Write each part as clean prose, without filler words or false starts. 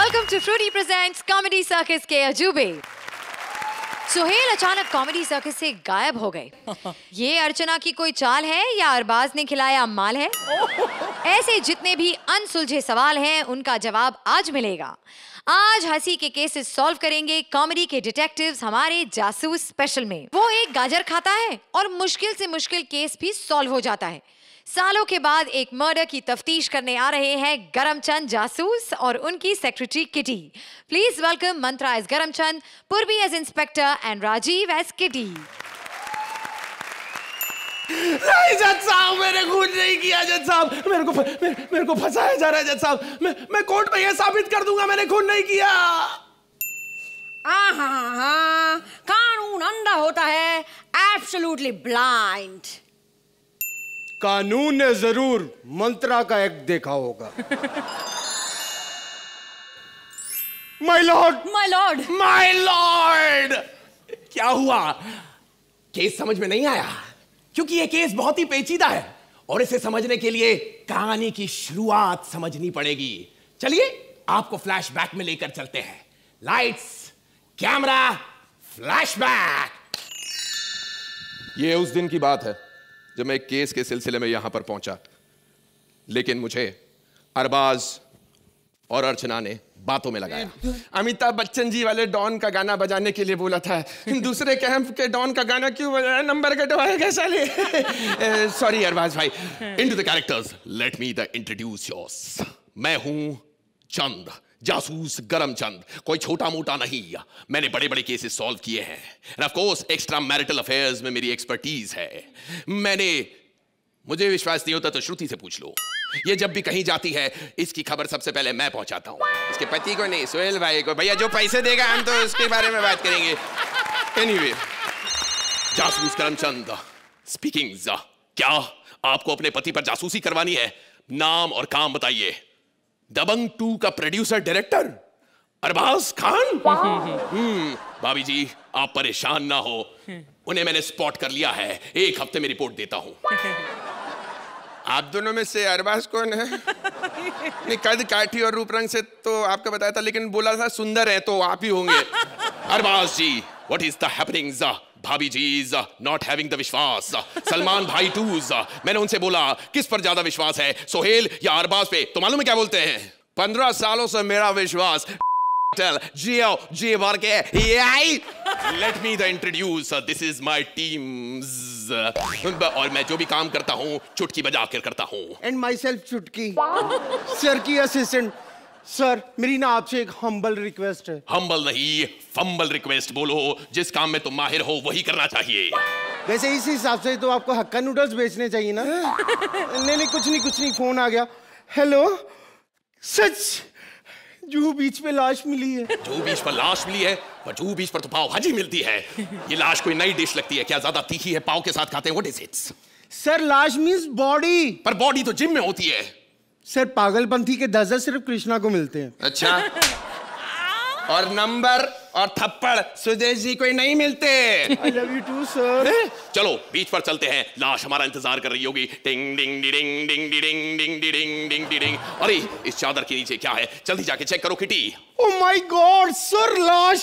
Welcome to Fruity Presents Comedy Circus के अजूबे। सुहेल अचानक comedy circus से गायब हो गए। ये अर्चना की कोई चाल है या अरबाज ने खिलाया माल है? ऐसे जितने भी अनसुलझे सवाल हैं उनका जवाब आज मिलेगा। आज हंसी के केसेस सॉल्व करेंगे कॉमेडी के डिटेक्टिव्स हमारे जासूस स्पेशल में। वो एक गाजर खाता है और मुश्किल से मुश्किल केस भी सॉल्व हो जाता है। सालों के बाद एक मर्डर की तफ्तीश करने आ रहे हैं गरमचंद जासूस और उनकी secretary Kitty. Please welcome Mantra as Garamchand, Purvi as inspector and Rajiv as Kitty. नहीं जज साहब, मैंने खून नहीं किया जज साहब। मेरे को फंसाया जा रहा है जज साहब। मैं कोर्ट में ये साबित कर दूंगा मैंने खून नहीं किया। कानून अंधा होता है, एब्सोल्युटली ब्लाइंड। कानून ने जरूर मंत्रा का एक्ट देखा होगा। My lord, my lord, my lord. क्या हुआ? केस समझ में नहीं आया? क्योंकि ये केस बहुत ही पेचीदा है और इसे समझने के लिए कहानी की शुरुआत समझनी पड़ेगी। चलिए आपको फ्लैशबैक में लेकर चलते हैं। Lights, camera, flashback. ये उस दिन की बात है जब मैं एक केस के सिलसिले में यहां पर पहुंचा, लेकिन मुझे अरबाज और अर्चना ने बातों में लगाया। अमिताभ बच्चन जी वाले डॉन का गाना बजाने के लिए बोला था, दूसरे कैंप के डॉन का गाना क्यों बजाया? नंबर कटवाएगा साले। सॉरी अरबाज भाई। Into the characters, let me the introduce yours. मैं हूं चंद, जासूस गरमचंद। कोई छोटा मोटा नहीं, मैंने बड़े बड़े केसेस सॉल्व किए हैं। And of course extra marital affairs में मेरी एक्सपर्टीज है। मुझे विश्वास नहीं होता तो श्रुति से पूछ लो। ये जब भी कहीं जाती है इसकी खबर सबसे पहले मैं पहुंचाता हूं। इसके पति को नहीं, सोहेल भाई को। भैया जो पैसे देगा हम तो उसके बारे में बात करेंगे। एनीवे, जासूस करमचंद स्पीकिंग। क्या आपको अपने पति पर जासूसी करवानी है? नाम और काम बताइए। दबंग 2 का प्रोड्यूसर डायरेक्टर अरबाज खान। भाभी जी आप परेशान ना हो, उन्हें मैंने स्पॉट कर लिया है। एक हफ्ते में रिपोर्ट देता हूं। आप दोनों में से अरबाज कौन है? नहीं, कद काठी और रूप रंग से तो आपका बताया था, लेकिन बोला था सुंदर है तो आप ही होंगे। Arbaaz ji, what is the happenings? भाभी जी इज नॉट हैविंग द विश्वास। सलमान भाई टूज, मैंने उनसे बोला किस पर ज्यादा विश्वास है, सोहेल या अरबाज पे? तो मालूम है क्या बोलते हैं? 15 सालों से मेरा विश्वास जियो जी भर के। Let me the introduce, this is my teams. और मैं जो भी काम करता हूँ चुटकी बजा कर करता हूँ। And myself Chutki, sir की असिस्टेंट। सर मेरी ना आपसे एक हम्बल रिक्वेस्ट है। हम्बल नहीं, फंबल रिक्वेस्ट बोलो। जिस काम में तुम माहिर हो वही करना चाहिए। वैसे इस हिसाब से तो आपको हक्का नूडल्स बेचने चाहिए ना। नहीं, कुछ नहीं, फोन आ गया। हेलो, सच जूहू बीच पे लाश मिली है। जूहू बीच पर लाश मिली है? पर जूहू बीच पर तो पाव भाजी मिलती है। ये लाश कोई नई डिश लगती है क्या? ज्यादा तीखी है, पाव के साथ खाते हैं। What is it? सर लाश मींस बॉडी। पर बॉडी तो जिम में होती है। सर पागलपंथी के 10 सिर्फ कृष्णा को मिलते हैं। अच्छा। और नंबर और थप्पड़ सुदेश जी को नहीं मिलते। I love you too, sir. चलो बीच पर चलते हैं, लाश हमारा इंतजार कर रही होगी। टिंग डिंग डिंग डिंग डिंग डिंग डिंग डिंग डिंग। अरे इस चादर के नीचे क्या है? जल्दी जाके चेक करो Kitty. Oh my God, sir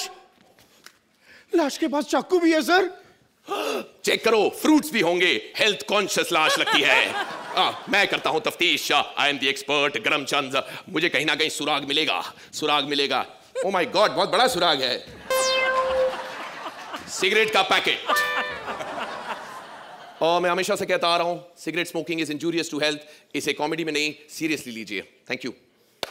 लाश के पास चाकू भी है सर। चेक करो, फ्रूट्स भी होंगे। हेल्थ कॉन्शियस लाश लगती है। मैं करता हूं तफ्तीश। I am the expert Garamchand. मुझे कहीं ना कहीं सुराग मिलेगा। ओ माय गॉड, बहुत बड़ा सुराग है। सिगरेट का पैकेट। और मैं हमेशा से कहता आ रहा हूं, cigarette smoking is injurious to health. इसे कॉमेडी में नहीं, सीरियसली लीजिए। Thank you.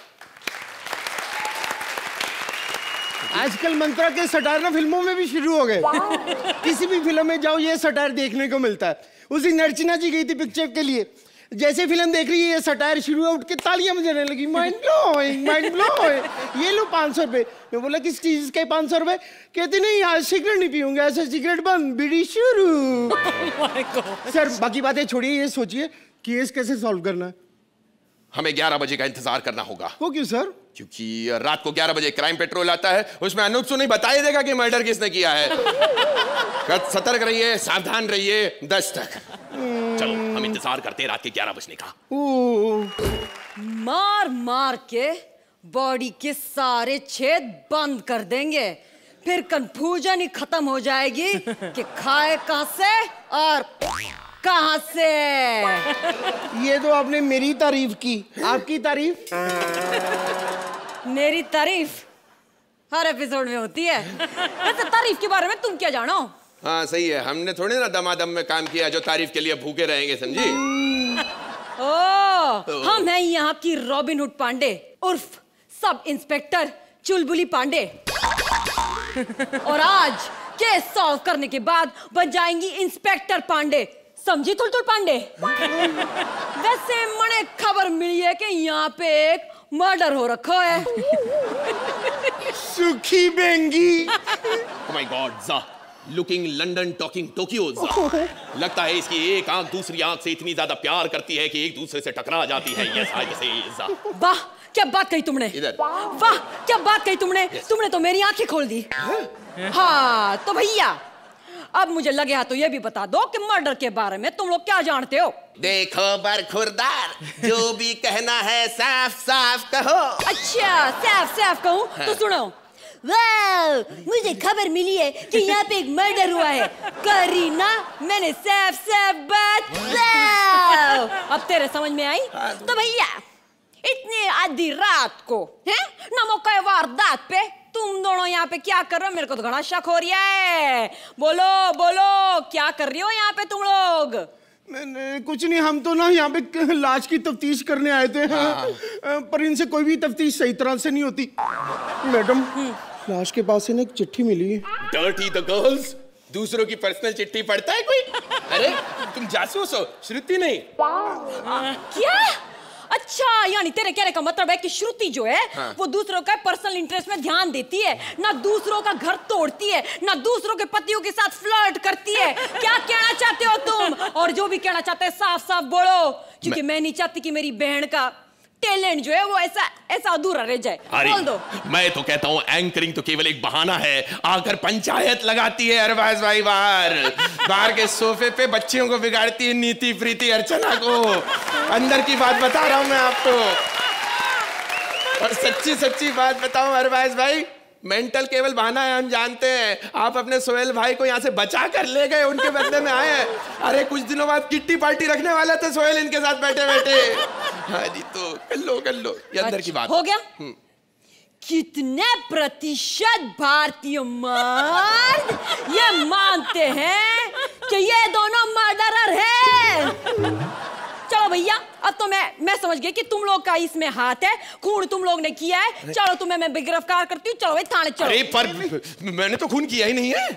आजकल मंत्रा के सटायर ना फिल्मों में भी शुरू हो गए। किसी भी फिल्म में जाओ ये सटायर देखने को मिलता है। उसी अर्चना जी गई थी पिक्चर के लिए, जैसे फिल्म देख रही है ये सटायर शुरू है, उठ के तालियां बजाने लगी। Mind blowing. ये लो 500 रुपए। मैं बोला किस चीज के 500 रुपए? कहती नहीं आज सिगरेट नहीं पीऊंगा, ऐसे सिगरेट बंद, बीड़ी शुरू। सर बाकी बातें छोड़िए, ये सोचिए केस कैसे सॉल्व करना है। हमें 11 बजे का इंतजार करना होगा। वो क्यों सर? क्योंकि रात को 11 बजे क्राइम पेट्रोल आता है, उसमें अनूप सुनी बताई देगा कि मर्डर किसने किया है। सतर्क रहिए, सावधान रहिए। 10 तक चलो हम इंतजार करते हैं रात के 11 बजने का। मार मार के बॉडी के सारे छेद बंद कर देंगे, फिर कंफ्यूजन ही खत्म हो जाएगी कि खाए कहां से और कहां से। ये तो आपने मेरी तारीफ की, आपकी तारीफ? मेरी तारीफ हर एपिसोड में होती है। वैसे तारीफ के बारे में तुम क्या जानो? हाँ सही है, हमने थोड़े ना दमादम में काम किया जो तारीफ के लिए भूखे रहेंगे, समझी? हम हैं यहाँ की रॉबिन हुड पांडे उर्फ सब इंस्पेक्टर चुलबुली पांडे। और आज केस सॉल्व करने के बाद बन जाएंगी इंस्पेक्टर पांडे, समझी तुलतुल पांडे? वैसे मने खबर मिली है कि यहाँ पे एक मर्डर हो रखा है। सुखी बेंगी। Oh my God, जा लुकिंग लंदन टॉकिंग टोक्यो। लगता है इसकी एक आंख दूसरी आंख से इतनी ज्यादा प्यार करती है कि एक दूसरे से टकरा जाती है। यस आई से। वाह क्या बात कही तुमने, इधर। वाह क्या बात कही तुमने। तुमने तो मेरी आंखें खोल दी। हाँ तो भैया अब मुझे लगे तो ये भी बता दो कि मर्डर के बारे में तुम लोग क्या जानते हो? देखो बरखुरदार, जो भी कहना है साफ साफ कहो। अच्छा साफ साफ कहूँ तो सुनो। वेल मुझे खबर मिली है कि यहाँ पे एक मर्डर हुआ है। करीना मैंने साफ साफ बात। अब तेरे समझ में आई? तो भैया इतने आधी रात को हैं ना मौका वारदात पे तुम दोनों यहाँ पे क्या कर रहे हो? मेरे को तो घना शक हो रहा है। बोलो बोलो क्या कर रही हो यहाँ पे तुम लोग? कुछ नहीं, हम तो ना यहाँ पे लाश की तफ्तीश करने आए थे। पर इनसे कोई भी तफ्तीश सही तरह से नहीं होती। मैडम लाश के पास से ना एक चिट्ठी मिली है। डर्टी द गर्ल्स, दूसरों की पर्सनल चिट्ठी पढ़ता है कोई? अरे तुम जासूस हो, श्रुति नहीं। क्या? अच्छा यानी तेरे कहने का मतलब है कि श्रुति जो है वो दूसरों का पर्सनल इंटरेस्ट में ध्यान देती है, ना दूसरों का घर तोड़ती है, ना दूसरों के पतियों के साथ फ्लर्ट करती है। क्या कहना चाहते हो तुम? और जो भी कहना चाहते हैं साफ साफ बोलो, क्योंकि मैं नहीं चाहती कि मेरी बहन का टैलेंट जो है वो ऐसा अधूरा रह जाए। बोल दो। मैं तो कहता हूँ एंकरिंग तो केवल एक बहाना है, आकर पंचायत लगाती है अरबाज भाई बाहर के सोफे पे बच्चियों को बिगाड़ती है नीति प्रीति अर्चना को। अंदर की बात बता रहा हूँ मैं आपको, और सच्ची सच्ची बात बताऊं अरबाज भाई, मेंटल केवल बहाना है, हम जानते हैं। आप अपने सोहेल भाई को यहाँ से बचा कर ले गए, उनके बदले में आए हैं। अरे कुछ दिनों बाद किट्टी पार्टी रखने वाले थे सोहेल इनके साथ बैठे बैठे। हाँ जी तो कर लो ये अंदर की बात हो गया। कितने प्रतिशत भारतीय मर्द ये मानते हैं कि ये दोनों मर्डरर हैं? चलो भैया अब तो मैं समझ गई कि तुम लोग का इसमें हाथ है, खून तुम लोग ने किया है। चलो तुम्हें मैं गिरफ्तार करती हूँ, चलो भाई थाने चलो। अरे पर मैंने तो खून किया ही नहीं है।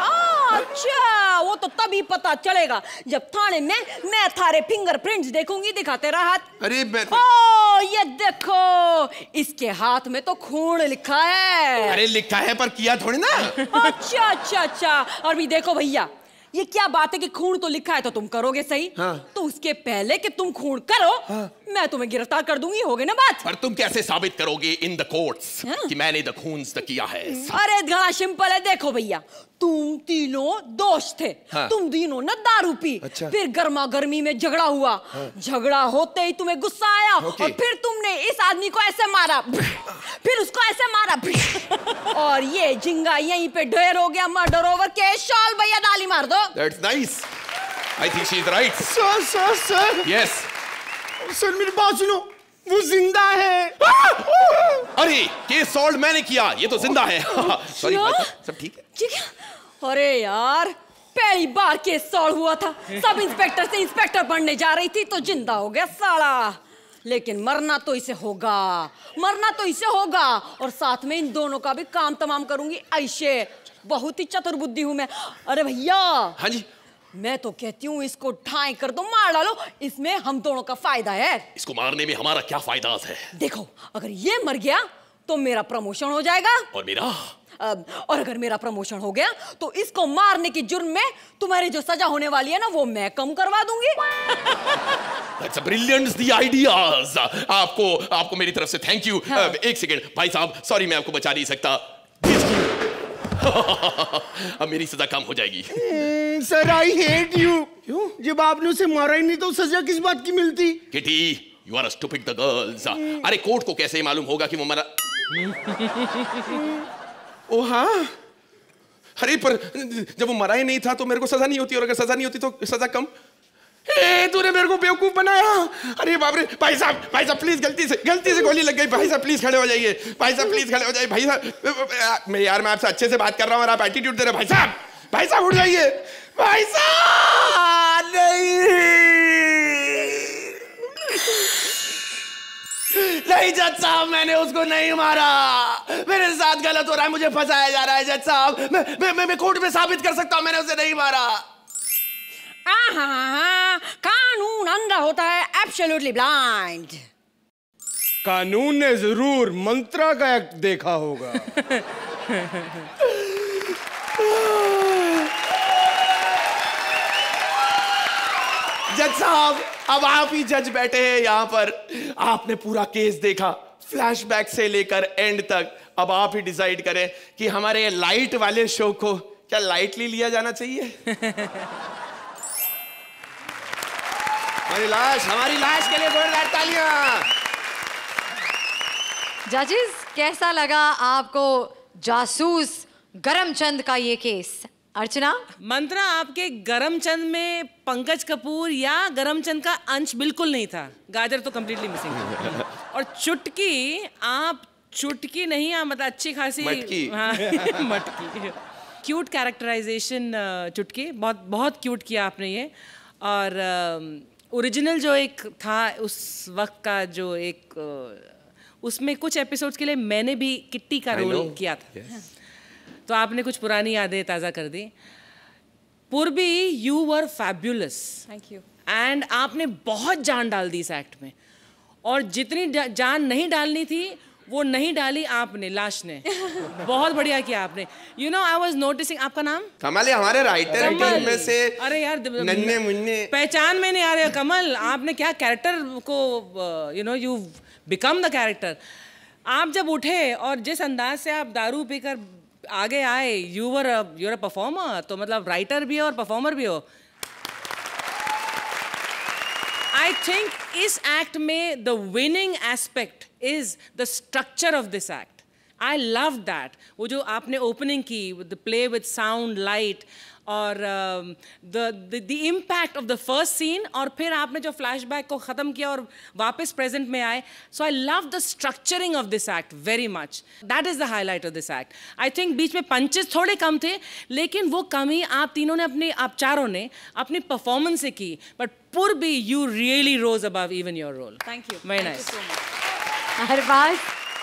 अच्छा वो तो तभी पता चलेगा जब थाने में मैं थारे फिंगरप्रिंट्स देखूंगी। दिखा तेरा हाथ। अरे ओ ये देखो, इसके हाथ में तो खून लिखा है। अरे लिखा है पर किया थोड़ी ना। अच्छा और भी देखो भैया, ये क्या बात है कि खून तो लिखा है तो तुम करोगे सही। तो उसके पहले कि तुम खून करो मैं तुम्हें गिरफ्तार कर दूंगी, हो गई ना बात? पर तुम कैसे साबित करोगे इन द कोर्ट्स कि मैंने द खून किया है? अरे घना सिंपल है, देखो भैया तुम तीनों दोस्त थे। तुम तीनों ने दारू पी। फिर गर्मा गर्मी में झगड़ा हुआ। झगड़ा होते ही तुम्हें गुस्सा आया और फिर तुमने इस आदमी को ऐसे मारा, फिर उसको ऐसे मारा और ये झिंगा यहीं पे ढेर हो गया। मर्डर ओवर केस, शॉल भैया डाली मार दो। That's nice. I think she is right. Sir Yes. Sir मेरी बात सुनो, वो जिंदा है। अरे केस सॉल्व मैंने किया, ये तो जिंदा है। सॉरी सब ठीक है? ठीक है। अरे यार पहली बार केस सॉल्व हुआ था, सब इंस्पेक्टर से इंस्पेक्टर बनने जा रही थी तो जिंदा हो गया साला। लेकिन मरना तो इसे होगा, और साथ में इन दोनों का भी काम तमाम करूंगी ऐसे। बहुत ही चतुर बुद्धि हूं मैं। अरे भैया हाँ जी, मैं तो कहती हूँ इसको ठाई कर दो, मार डालो, इसमें हम दोनों का फायदा है। इसको मारने में हमारा क्या फायदा है? देखो अगर ये मर गया तो मेरा प्रमोशन हो जाएगा, और मेरा और अगर मेरा प्रमोशन हो गया तो इसको मारने की जुर्म में तुम्हारी जो सजा होने वाली है ना वो मैं कम करवा दूंगी। That's a brilliant the ideas. आपको मेरी तरफ से थैंक यू। एक सेकेंड भाई साहब, सॉरी मैं आपको बचा नहीं सकता। अब मेरी सजा कम हो जाएगी। Sir I hate you. जब आपने उसे मारा ही नहीं तो सजा किस बात की मिलती? Kitty you are stupid the girls. अरे कोर्ट को कैसे मालूम होगा कि वो मरा? ओ हाँ, अरे पर जब वो मरा ही नहीं था तो मेरे को सजा नहीं होती, और अगर सजा नहीं होती तो सजा कम। तूने मेरे को बेवकूफ बनाया। अरे बाप रे, भाई साहब प्लीज, गलती से गोली लग गई। भाई साहब प्लीज खड़े हो जाइए, भाई साहब प्लीज खड़े हो जाइए। भाई साहब मैं आपसे अच्छे से बात कर रहा हूँ और आप एटीट्यूड दे रहे हो। भाई साहब उठ जाइए। भाई साहब नहीं जज साहब, मैंने उसको नहीं मारा। मेरे साथ गलत हो रहा है, मुझे फंसाया जा रहा है जज साहब। मैं कोर्ट में साबित कर सकता हूँ मैंने उसे नहीं मारा। कानून अंधा होता है, एब्सोल्युटली ब्लाइंड। कानून ने जरूर मंत्रा का एक्ट देखा होगा। जज साहब, अब आप ही जज बैठे हैं यहाँ पर। आपने पूरा केस देखा, फ्लैशबैक से लेकर एंड तक। अब आप ही डिसाइड करें कि हमारे लाइट वाले शो को क्या लाइटली लिया जाना चाहिए। हमारी लाश के लिए जोरदार तालियां। जजेस, कैसा लगा आपको जासूस गरमचंद का ये केस? अर्चना? मंत्रा, आपके गरमचंद में पंकज कपूर या गरमचंद का अंश बिल्कुल नहीं था। गाजर तो कंप्लीटली मिसिंग था। और चुटकी, आप चुटकी नहीं, आप मतलब अच्छी खासी मटकी। हाँ, मटकी। क्यूट कैरेक्टराइजेशन चुटकी, बहुत बहुत क्यूट किया आपने ये। और ओरिजिनल जो एक था उस वक्त का, जो एक उसमें कुछ एपिसोड्स के लिए मैंने भी किट्टी का रोल किया था। तो आपने कुछ पुरानी यादें ताज़ा कर दी। Purvi, you were fabulous. Thank you. And आपने बहुत जान डाल दी इस एक्ट में, और जितनी जान नहीं डालनी थी वो नहीं डाली आपने, लाश ने। बहुत बढ़िया किया आपने। You know, I was noticing, आपका नाम? कमल है, हमारे राइटर टीम में से। अरे यार, नन्हे मुन्ने पहचान में नहीं आ रहे कमल। आपने क्या कैरेक्टर को, you know, you become the character. आप जब उठे और जिस अंदाज से आप दारू पीकर आगे आए, यूर अ परफॉर्मर। तो मतलब राइटर भी हो और परफॉर्मर भी हो। I think इस एक्ट में the winning aspect is the structure of this act. I love that. वो जो आपने opening की, the play with sound, light, और the impact of the first scene, और फिर आपने जो flashback को ख़त्म किया और वापस present में आए. So I love the structuring of this act very much. That is the highlight of this act. I think बीच में punches थोड़े कम थे, लेकिन वो कमी आप तीनों ने आप चारों ने अपनी performance से की. But Purbi, you really rose above even your role. Thank you. Very nice. Thank you so much. Arbaaz?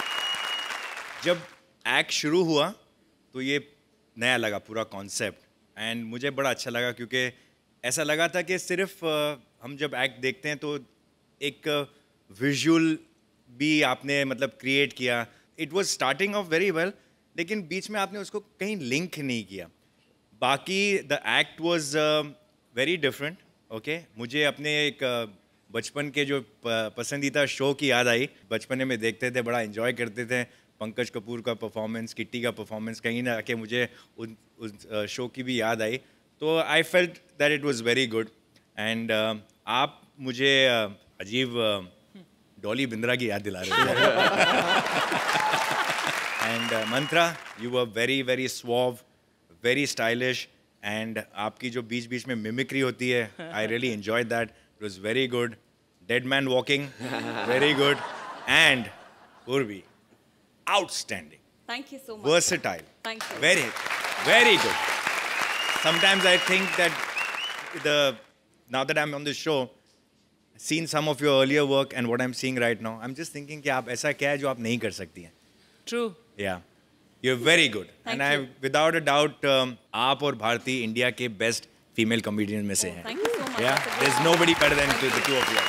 जब एक्ट शुरू हुआ तो ये नया लगा पूरा कॉन्सेप्ट, एंड मुझे बड़ा अच्छा लगा क्योंकि ऐसा लगा था कि सिर्फ हम जब एक्ट देखते हैं तो एक विजुअल भी आपने मतलब क्रिएट किया. It was starting of very well, लेकिन बीच में आपने उसको कहीं लिंक नहीं किया. बाकी the act was very different. Okay, मुझे अपने एक बचपन के जो पसंदीदा शो की याद आई. बचपन में देखते थे, बड़ा एंजॉय करते थे. पंकज कपूर का परफॉर्मेंस, किट्टी का परफॉर्मेंस, कहीं ना आके मुझे उस शो की भी याद आई. तो I felt that it was very good. And आप मुझे अजीब डॉली बिंद्रा की याद दिला रहे थे. And Mantra, you were very very suave, very stylish. And आपकी जो बीच बीच में मिमिक्री होती है, I really enjoyed that. It was very good. Dead man walking, very good. And Purvi, outstanding. Thank you so much. Versatile. Thank you. Very, very good. Sometimes I think that now that I'm on the show, seen some of your earlier work and what I'm seeing right now, I'm just thinking कि आप ऐसा क्या है जो आप नहीं कर सकती हैं. True. Yeah, you're very good. Thank and you. I, without a doubt, आप और भारती इंडिया के best female comedians में से हैं. Thank you so much. Yeah, That's a great- there's nobody better than the two of you.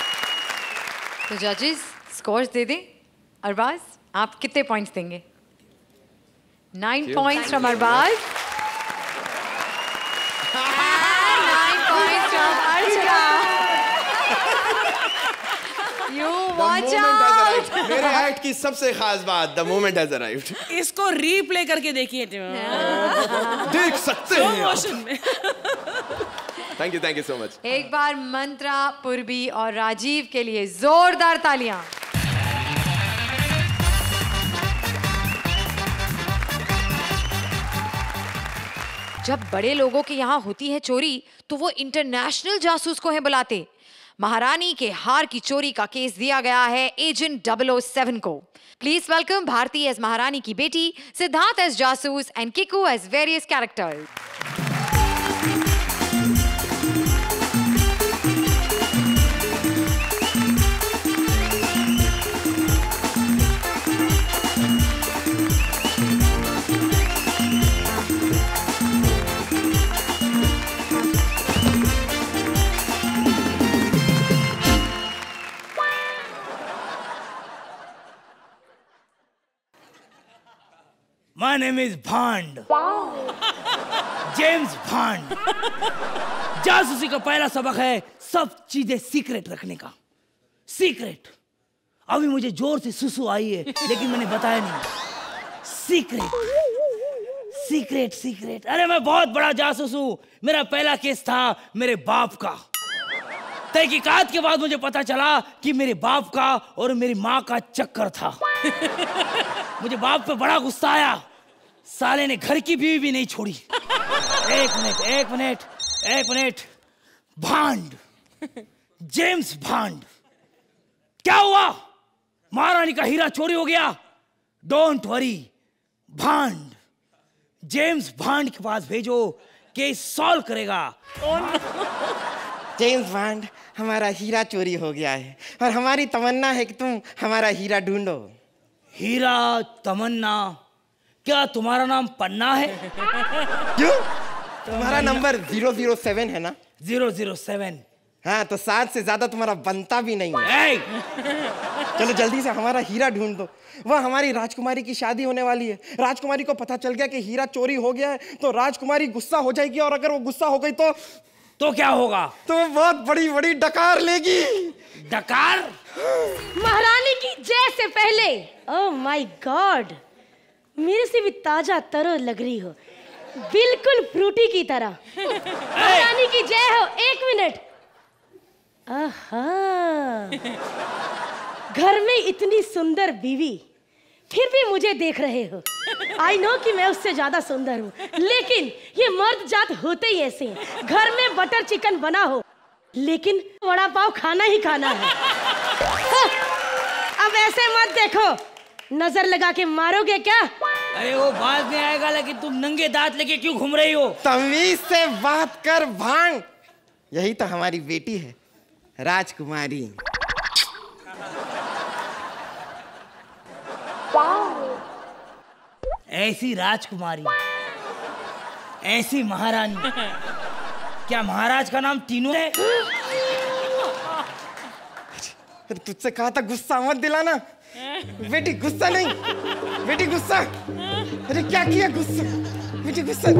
तो जजेस scores दे दें. अरबाज, आप कितने पॉइंट्स देंगे? 9 points from Arbaz. 9 points from Archana. You watch out. मेरे एक्ट की सबसे खास बात, द मोमेंट हैज अराइव्ड. इसको रीप्ले करके देखिए. देख सकते हैं आप. मोशन में. Thank you so much. एक बार मंत्रा, पूर्वी और राजीव के लिए जोरदार तालियां। जब बड़े लोगों के यहाँ होती है चोरी तो वो इंटरनेशनल जासूस को है बुलाते। महारानी के हार की चोरी का केस दिया गया है एजेंट 007 को। प्लीज वेलकम भारती एज महारानी की बेटी, सिद्धार्थ एज जासूस and Kiku as various characters. My name is Bond. James Bond. जासूसी का पहला सबक है सब चीजें सीक्रेट रखने का। सीक्रेट। अभी मुझे जोर से सुसु आई है लेकिन मैंने बताया नहीं। Secret secret secret. अरे मैं बहुत बड़ा जासूस हूँ। मेरा पहला केस था मेरे बाप का। तहकीकात के बाद मुझे पता चला कि मेरे बाप का और मेरी माँ का चक्कर था। मुझे बाप पे बड़ा गुस्सा आया। साले ने घर की बीवी भी नहीं छोड़ी। एक मिनट। बॉन्ड, जेम्स बॉन्ड, क्या हुआ? महारानी का हीरा चोरी हो गया। Don't worry Bond, James Bond के पास भेजो, केस सॉल्व करेगा। जेम्स बॉन्ड, हमारा हीरा चोरी हो गया है और हमारी तमन्ना है कि तुम हमारा हीरा ढूंढो। हीरा तमन्ना? क्या तुम्हारा नाम पन्ना है? क्यों? तुम्हारा नंबर 007 है ना? 007। हाँ, तो 7 से ज्यादा तुम्हारा बनता भी नहीं है। चलो जल्दी से हमारा हीरा ढूंढ दो। वह हमारी राजकुमारी की शादी होने वाली है। राजकुमारी को पता चल गया कि हीरा चोरी हो गया है तो राजकुमारी गुस्सा हो जाएगी और अगर वो गुस्सा हो गई तो क्या होगा? तो वो बहुत बड़ी बड़ी डकार लेगी। डकार? महारानी की जय से पहले, ओह माय गॉड, मेरे से भी ताजा तरो लग रही हो, बिल्कुल फ्रूटी की तरह। महारानी की जय हो। 1 मिनट। आहा, घर में इतनी सुंदर बीवी फिर भी मुझे देख रहे हो। आई नो कि मैं उससे ज्यादा सुंदर हूँ, लेकिन ये मर्द जात होते ही ऐसे हैं। घर में बटर चिकन बना हो लेकिन वड़ा पाव खाना ही खाना है। अब ऐसे मत देखो, नजर लगा के मारोगे क्या? अरे वो बात नहीं आएगा, लेकिन तुम नंगे दांत लेके क्यों घूम रही हो? तमीज से बात कर भांग। यही तो हमारी बेटी है, राजकुमारी। ऐसी राजकुमारी, ऐसी महारानी। क्या महाराज का नाम तीनों है? तुझसे कहा था गुस्सा मत दिलाना। बेटी गुस्सा नहीं, बेटी गुस्सा। अरे क्या किया? गुस्सा बेटी, गुस्सा।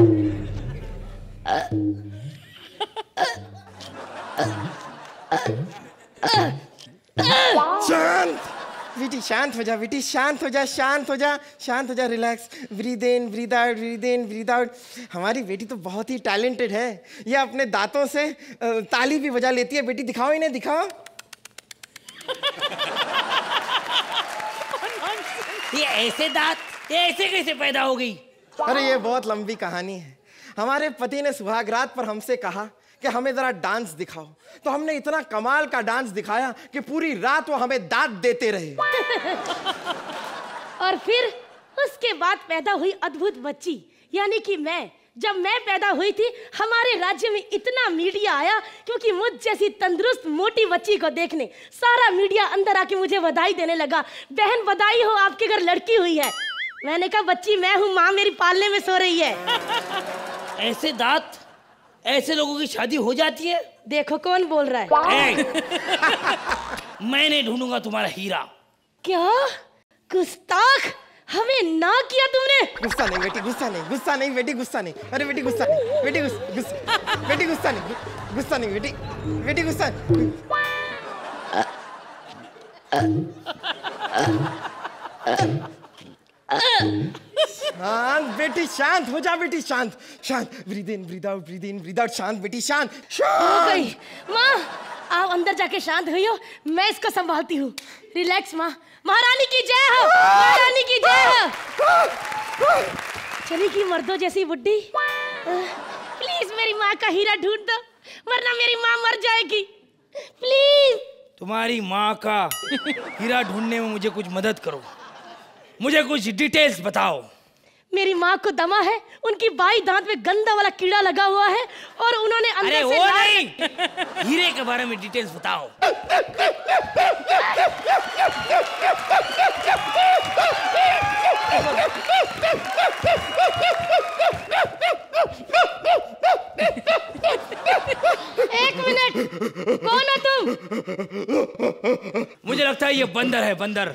शांत बेटी, शांत हो जा बेटी, शांत हो जा, शांत हो जा, शांत हो जा। Relax, breathe in breathe out, breathe in breathe out. हमारी बेटी तो बहुत ही टैलेंटेड है। ये अपने दांतों से ताली भी बजा लेती है। बेटी दिखाओ इन्हें, दिखाओ। ये ऐसे दांत, ये ऐसे कैसे पैदा हो गई? अरे ये बहुत लंबी कहानी है। हमारे पति ने सुहाग रात पर हमसे कहा कि हमें जरा डांस दिखाओ, तो हमने इतना कमाल का डांस दिखाया कि पूरी रात वो हमें दांत देते रहे। और फिर उसके बाद पैदा हुई अद्भुत बच्ची, यानी कि मैं। जब मैं पैदा हुई थी हमारे राज्य में इतना मीडिया आया, क्योंकि मुझ जैसी तंदुरुस्त मोटी बच्ची को देखने सारा मीडिया अंदर आके मुझे बधाई देने लगा। बहन बधाई हो, आपके घर लड़की हुई है। मैंने कहा बच्ची मैं हूँ, माँ मेरी पालने में सो रही है। ऐसे दांत, ऐसे लोगों की शादी हो जाती है? देखो कौन बोल रहा है। मैं नहीं ढूंढूंगा तुम्हारा हीरा। क्या गुस्ताख, हमें ना किया तुमने। गुस्सा नहीं बेटी, गुस्सा नहीं, गुस्सा नहीं बेटी, गुस्सा नहीं। अरे बेटी गुस्सा नहीं, बेटी गुस्सा, बेटी गुस्सा नहीं, गुस्सा नहीं बेटी, बेटी गुस्सा। शांत बेटी, शांत हो जा बेटी, शांत शांत। ब्रीद इन ब्रीद आउट, शांत बेटी, शांत हो गई माँ, आप अंदर जाके शांत हुई हो, मैं इसको संभालती हूँ। रिलैक्स माँ। महारानी की जय हो, महारानी की जय हो। चली की मर्दों जैसी बुड्ढी। प्लीज मेरी माँ का हीरा ढूंढ दो, वरना मेरी माँ मर जाएगी, प्लीज। तुम्हारी माँ का हीरा ढूंढने में मुझे कुछ मदद करो, मुझे कुछ डिटेल्स बताओ। मेरी माँ को दमा है, उनकी बाई दांत में गंदा वाला कीड़ा लगा हुआ है और उन्होंने अंदर अरे से वो नहीं, हीरे के बारे में डिटेल्स बताओ। एक मिनट, कौन हो तुम? मुझे लगता है ये बंदर है, बंदर।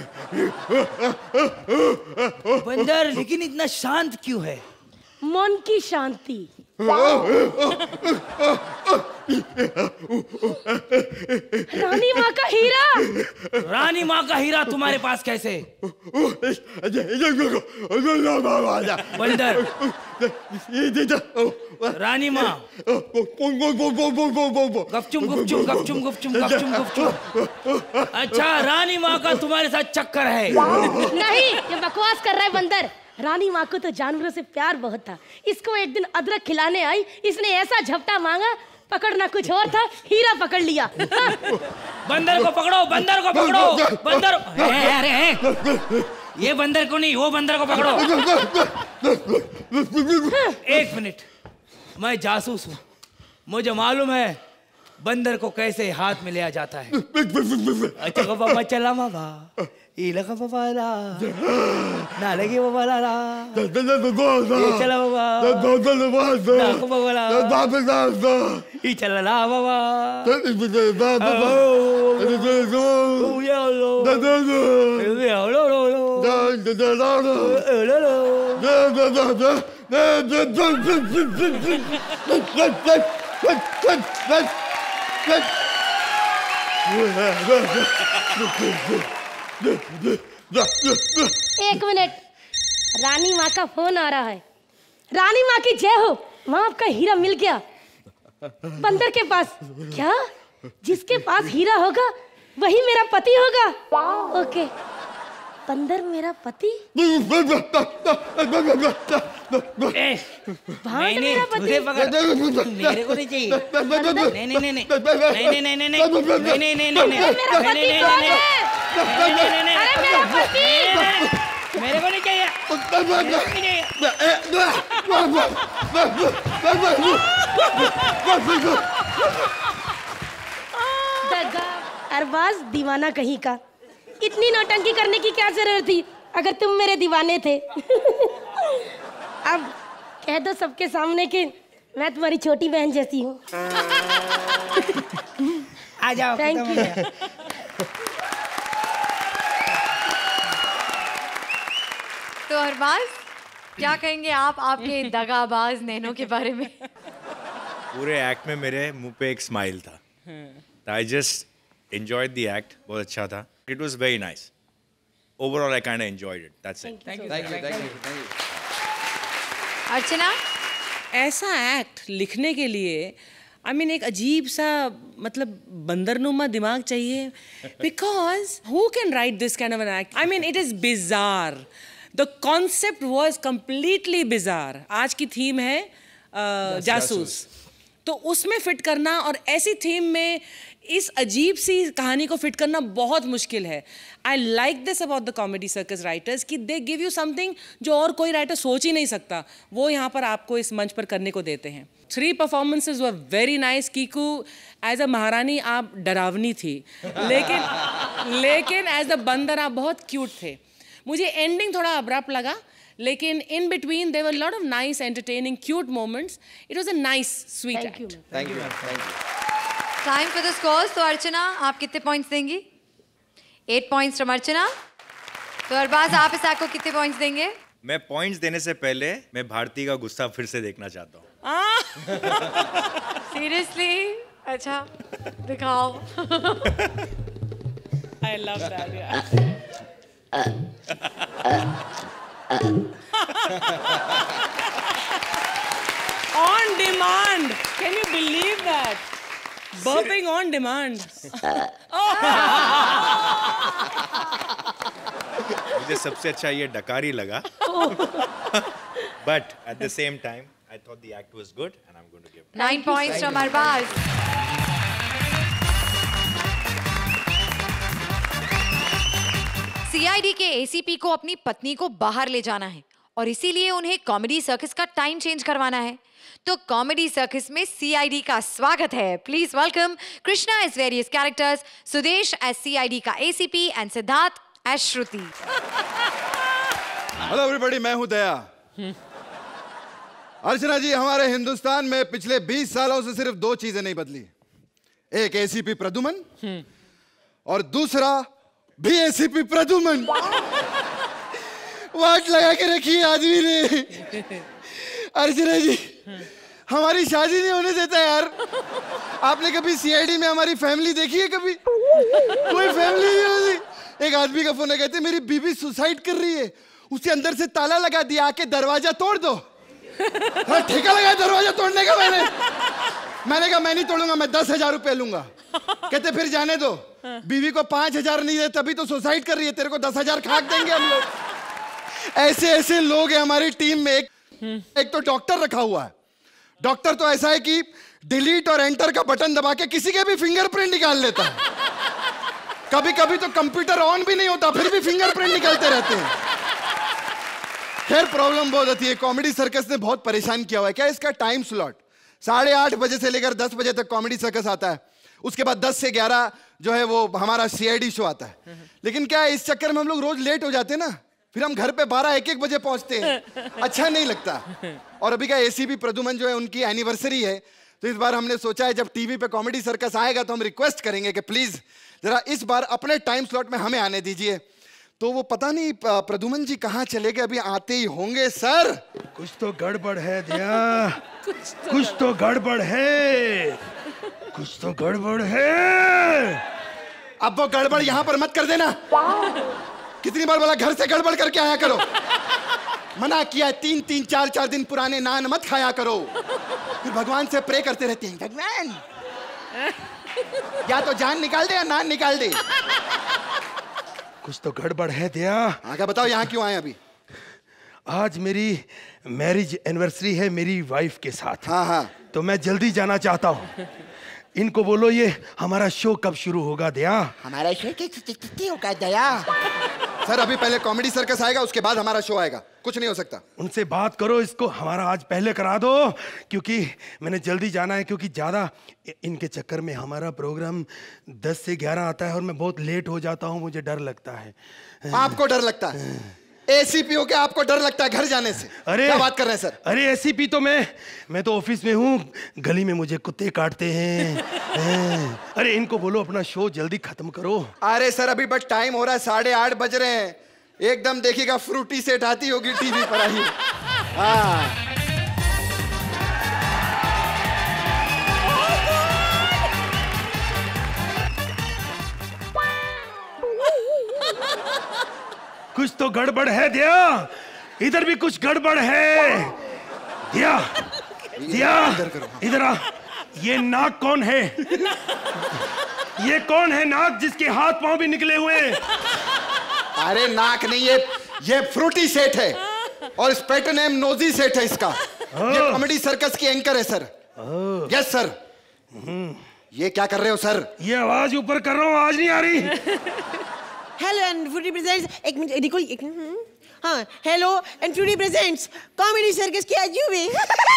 बंदर, लेकिन इतना शांत क्यों है? मन की शांति। रानी माँ का हीरा। रानी माँ का हीरा तुम्हारे पास कैसे? बंदर, रानी माँ, गपचुम गपचुम गपचुम गपचुम गपचुम गपचुम। अच्छा, रानी माँ का तुम्हारे साथ चक्कर है? नहीं, ये बकवास कर रहा है बंदर। रानी माँ को तो जानवरों से प्यार बहुत था। इसको एक दिन अदरक खिलाने आई, इसने ऐसा झपटा मांगा, पकड़ना कुछ और था, हीरा पकड़ लिया। बंदर को पकड़ो, बंदर को पकड़ो, बंदर। अरे ये बंदर को नहीं, वो बंदर को पकड़ो। एक मिनट, मैं जासूस हूँ, मुझे मालूम है बंदर को कैसे हाथ में लिया जाता है। अच्छा बाबा चला बाबा, ये लगा बाबा ला, ना लगे बाबा ला ला, ये चला बाबा, ना को बाबा ला, ये चला ला बाबा, ओ ये लो, ये लो एक मिनट, रानी माँ का फोन आ रहा है। रानी माँ की जय हो, माँ आपका हीरा मिल गया बंदर के पास। क्या? जिसके पास हीरा होगा वही मेरा पति होगा। ओके, बंदर मेरा पति? भांड मेरा पति? मेरे को नहीं चाहिए। नहीं नहीं नहीं नहीं नहीं नहीं नहीं नहीं नहीं नहीं नहीं मेरा पति कौन है? अरे मेरा पति! मेरे को नहीं चाहिए, मेरे को नहीं चाहिए। अरबाज दीवाना कहीं का, इतनी नौटंकी करने की क्या जरूरत थी अगर तुम मेरे दीवाने थे। अब कह दो सबके सामने कि मैं तुम्हारी छोटी बहन जैसी हूँ। आ जाओ। Thank you. तो अरबाज, क्या कहेंगे आप आपके दगाबाज नैनों के बारे में? पूरे एक्ट में मेरे मुंह पे एक स्माइल था। I just enjoyed the act, बहुत अच्छा था। It was very nice. Overall I kind of enjoyed it, that's it. Thank you. Archana, ऐसा एक्ट लिखने के लिए I mean, एक अजीब सा मतलब बंदरनुमा दिमाग चाहिए, because who can write this kind of an act? I mean, it is bizarre. The concept was completely bizarre. आज की थीम है जासूस, तो उसमें फिट करना और ऐसी थीम में इस अजीब सी कहानी को फिट करना बहुत मुश्किल है। I like this about the comedy circus writers कि दे गिव यू समथिंग जो और कोई राइटर सोच ही नहीं सकता, वो यहाँ पर आपको इस मंच पर करने को देते हैं। 3 performances were very nice. Kiku as a maharani आप डरावनी थी, लेकिन एज अ बंदर आप बहुत क्यूट थे। मुझे एंडिंग थोड़ा अब्रप्ट लगा, लेकिन in between there were a lot of nice, entertaining, cute moments. It was a nice, sweet act. Thank you. Time for the scores. तो अर्चना, आप कितने पॉइंट्स देंगी? 8 पॉइंट्स फ्रॉम अर्चना। तो अरबाज, आप इस एक्ट को कितने पॉइंट्स देंगे? मैं पॉइंट्स देने से पहले मैं भारती का गुस्सा फिर से देखना चाहता हूँ। सीरियसली? अच्छा, दिखाओ। I love that, yeah. On demand. Can you believe that? Burping on demand. मुझे सबसे अच्छा ये डकारी लगा. But at the same time, I thought the act was good, and I'm going to give 9 points from Arbaz. CID के ACP को अपनी पत्नी को बाहर ले जाना है और इसीलिए उन्हें कॉमेडी सर्कस का टाइम चेंज करवाना है. तो कॉमेडी सर्कस में CID का स्वागत है. Please welcome Krishna as various characters, Sudesh as CID का ACP and Siddharth as Shruti. Hello everybody, मैं हूं दया. अर्चना जी, हमारे हिंदुस्तान में पिछले 20 सालों से सिर्फ 2 चीजें नहीं बदली. एक ACP प्रद्युमन और दूसरा भी ACP प्रद्युमन. वाट लगा के रखी आदमी ने. अर्चना जी, हमारी शादी नहीं होने देता यार. आपने कभी CID में हमारी फैमिली देखी है? कभी कोई फैमिली नहीं होती. एक आदमी का फोन है, कहते मेरी बीवी सुसाइड कर रही है, उसे अंदर से ताला लगा दिया, आके दरवाजा तोड़ दो. हाँ, ठेका लगाया दरवाजा तोड़ने का. मैंने कहा मैं नहीं तोड़ूंगा, मैं 10,000 रुपए लूंगा. कहते फिर जाने दो, बीवी को 5,000 नहीं दे तभी तो सुसाइड कर रही है, तेरे को 10,000 खाक देंगे हम लोग. ऐसे ऐसे लोग हैं हमारी टीम में. एक तो डॉक्टर रखा हुआ है. डॉक्टर तो ऐसा है कि डिलीट और एंटर का बटन दबा के किसी के भी फिंगरप्रिंट निकाल लेता है. कभी कभी तो कंप्यूटर ऑन भी नहीं होता, फिर भी फिंगरप्रिंट निकलते रहते हैं. खैर, प्रॉब्लम बहुत होती है. कॉमेडी सर्कस ने बहुत परेशान किया हुआ है. क्या इसका टाइम स्लॉट 8:30 बजे से लेकर 10 बजे तक कॉमेडी सर्कस आता है. उसके बाद 10 से 11 जो है वो हमारा CID शो आता है. लेकिन क्या है, इस चक्कर में हम लोग रोज लेट हो जाते हैं ना. फिर हम घर पे 12-1 बजे पहुंचते हैं. अच्छा नहीं लगता. और अभी का ACP प्रद्युमन जो है, उनकी एनिवर्सरी है. तो इस बार हमने सोचा है जब टीवी पे कॉमेडी सर्कस आएगा तो हम रिक्वेस्ट करेंगे कि प्लीज जरा इस बार अपने टाइम स्लॉट में हमें आने दीजिए. तो वो पता नहीं प्रद्युमन जी कहाँ चले गए, अभी आते ही होंगे. सर, कुछ तो गड़बड़ है दया, कुछ तो गड़बड़ है, कुछ तो गड़बड़ है. अब वो गड़बड़ यहाँ पर मत कर देना. कितनी बार बोला घर से गड़बड़ करके आया करो. मना किया 3-3, 4-4 दिन पुराने नान मत खाया करो. फिर भगवान से प्रे करते रहते हैं, भगवान या तो जान निकाल दे या नान निकाल दे. कुछ तो गड़बड़ है दया. आगे बताओ, यहाँ क्यों आए अभी? आज मेरी मैरिज एनिवर्सरी है मेरी वाइफ के साथ. हाँ. तो मैं जल्दी जाना चाहता हूँ. इनको बोलो ये हमारा शो कब शुरू होगा दया. हमारा शो होगा दया. सर, अभी पहले कॉमेडी सर्कस आएगा, उसके बाद हमारा शो आएगा. कुछ नहीं हो सकता. उनसे बात करो, इसको हमारा आज पहले करा दो, क्योंकि मैंने जल्दी जाना है. क्योंकि ज्यादा इनके चक्कर में हमारा प्रोग्राम 10 से 11 आता है और मैं बहुत लेट हो जाता हूँ. मुझे डर लगता है. आपको डर लगता है? ACP हो के आपको डर लगता है घर जाने से? अरे क्या बात कर रहे हैं सर? अरे ACP तो मैं तो ऑफिस में हूँ. गली में मुझे कुत्ते काटते हैं. अरे इनको बोलो अपना शो जल्दी खत्म करो. अरे सर, अभी बस टाइम हो रहा है, 8:30 बज रहे हैं. एकदम देखिएगा फ्रूटी सेट आती होगी टीवी पर आई. हाँ. कुछ तो गड़बड़ है दया. इधर भी कुछ गड़बड़ है. दया, दया, इधर आ. ये नाक कौन है? ये कौन है नाक जिसके हाथ पांव भी निकले हुए हैं? अरे नाक नहीं, ये फ्रूटी सेट है और स्पेट नेम नोजी सेट है इसका. ये कॉमेडी सर्कस की एंकर है सर. Yes sir. ये क्या कर रहे हो सर? ये आवाज ऊपर कर रहा हूँ, आवाज नहीं आ रही. Hello and Frooti presents. एक मिनट निकोल, एक मिनट. हाँ, hello and Frooti presents comedy circus की अजूबे.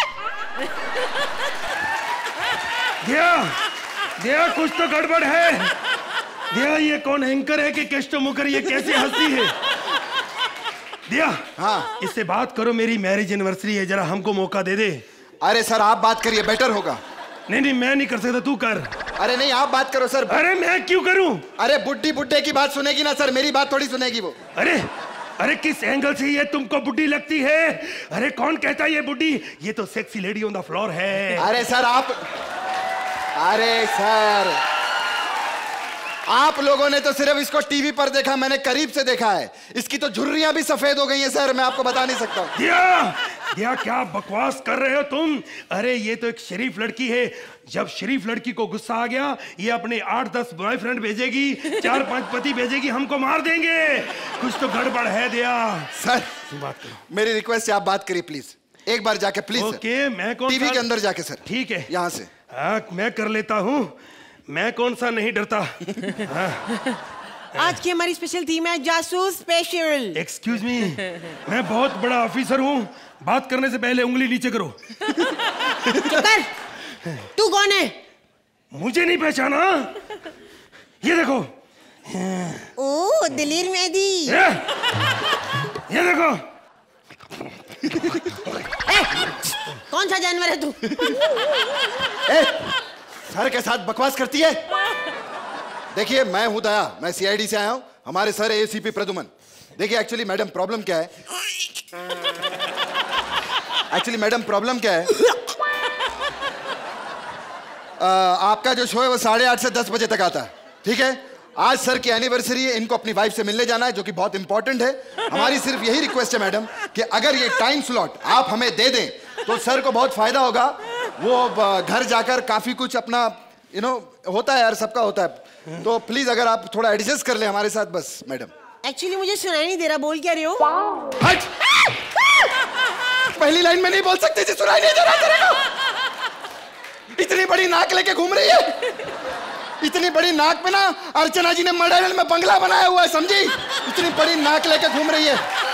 दया, कुछ तो गड़बड़ है. दया, ये कौन एंकर है कि केस्टो मुकर, ये कैसे हंसती है? दया, हाँ, इससे बात करो, मेरी मैरिज एनिवर्सरी है, जरा हमको मौका दे दे. अरे सर, आप बात करिए, बेटर होगा. नहीं, मैं नहीं कर सकता, तू कर. अरे नहीं, आप बात करो सर. अरे मैं क्यों करूं? अरे बुड्ढे की बात सुनेगी ना सर, मेरी बात थोड़ी सुनेगी वो. अरे किस एंगल से ये तुमको बुड्ढी लगती है? अरे कौन कहता है ये बुड्ढी? ये तो sexy lady on the floor है. अरे सर, आप लोगों ने तो सिर्फ इसको टीवी पर देखा, मैंने करीब से देखा है। इसकी तो झुर्रियां भी सफेद हो गई हैं सर, मैं आपको बता नहीं सकता। दिया क्या बकवास कर रहे हो तुम? अरे ये तो एक शरीफ लड़की है। जब शरीफ लड़की को गुस्सा आ गया, ये अपने 8-10 बॉयफ्रेंड भेजेगी, 4-5 पति भेजेगी, हमको मार देंगे। कुछ तो गड़बड़ है दिया। सर बात करो, मेरी रिक्वेस्ट है आप बात करिए प्लीज, एक बार जाके प्लीज। ओके, मैं कौन टीवी के अंदर जाके सर। ठीक है, यहाँ से। हाँ मैं कर लेता हूँ, मैं कौन सा नहीं डरता। आज की हमारी स्पेशल थीम है जासूस स्पेशल। एक्सक्यूज मी, मैं बहुत बड़ा ऑफिसर हूँ, बात करने से पहले उंगली नीचे करो। चुप कर, तू कौन है? मुझे नहीं पहचाना? ये देखो। ओ दिलेर मेहदी। ये देखो। कौन सा जानवर है तू? सर के साथ बकवास करती है। देखिए मैं हूं दया, मैं सीआईडी से आया हूं, हमारे सर एसीपी प्रदुमन। देखिए एक्चुअली मैडम प्रॉब्लम क्या है, आपका जो शो है वो 8:30 से 10 बजे तक आता है, ठीक है? आज सर की एनिवर्सरी है, इनको अपनी वाइफ से मिलने जाना है, जो कि बहुत इंपॉर्टेंट है। हमारी सिर्फ यही रिक्वेस्ट है मैडम कि अगर ये टाइम स्लॉट आप हमें दे दें तो सर को बहुत फायदा होगा। वो घर जाकर काफी कुछ अपना होता है यार, सबका होता है, तो प्लीज अगर आप थोड़ा एडजस्ट कर ले हमारे साथ बस मैडम। एक्चुअली मुझे सुनाई नहीं दे रहा, बोल क्या रहे हो? हट! पहली लाइन में नहीं बोल सकते जी, सुनाई नहीं दे रहा तेरे को? इतनी बड़ी नाक लेके घूम रही है, इतनी बड़ी नाक में ना अर्चना जी ने मॉडल में बंगला बनाया हुआ है, समझी? इतनी बड़ी नाक लेके घूम रही है।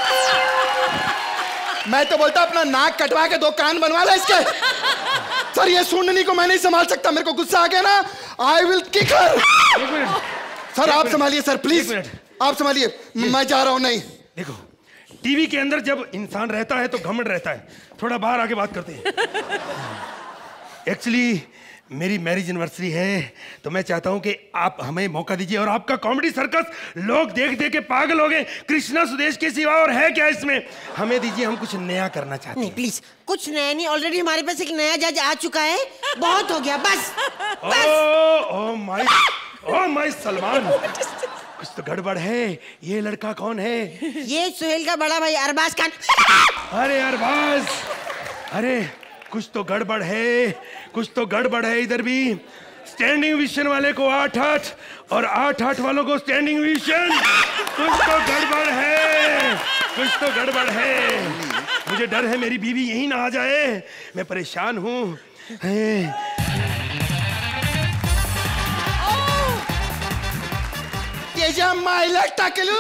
मैं तो बोलता अपना नाक कटवा के 2 कान बनवा ले इसके। सर ये सुननी को मैं नहीं संभाल सकता, मेरे को गुस्सा आ गया ना, I will kick her. Sir आप संभालिए सर, प्लीज आप संभालिए, मैं जा रहा हूं। नहीं देखो, टीवी के अंदर जब इंसान रहता है तो घमंड रहता है, थोड़ा बाहर आके बात करते हैं। एक्चुअली मेरी मैरिज एनिवर्सरी है, तो मैं चाहता हूं कि आप हमें मौका दीजिए, और आपका कॉमेडी सर्कस लोग देख देख के पागल हो गए। कृष्णा सुदेश के सिवा और है क्या इसमें? हमें दीजिए, हम कुछ नया करना चाहते हैं। नहीं प्लीज, कुछ नया नहीं, ऑलरेडी हमारे पास एक नया जज आ चुका है, बहुत हो गया बस। ओ माय सलमान, कुछ तो गड़बड़ है। ये लड़का कौन है? ये सुहेल का बड़ा भाई अरबाज खान। अरे अरबाज, अरे कुछ तो गड़बड़ है, कुछ तो गड़बड़ है। इधर भी स्टैंडिंग विशन वाले को 8-8 और 8-8 वालों को स्टैंडिंग विशन। कुछ तो गड़बड़ है, कुछ तो गड़बड़ है। मुझे डर है मेरी बीवी यहीं ना आ जाए, मैं परेशान हूँ। ये जा माइला टकलू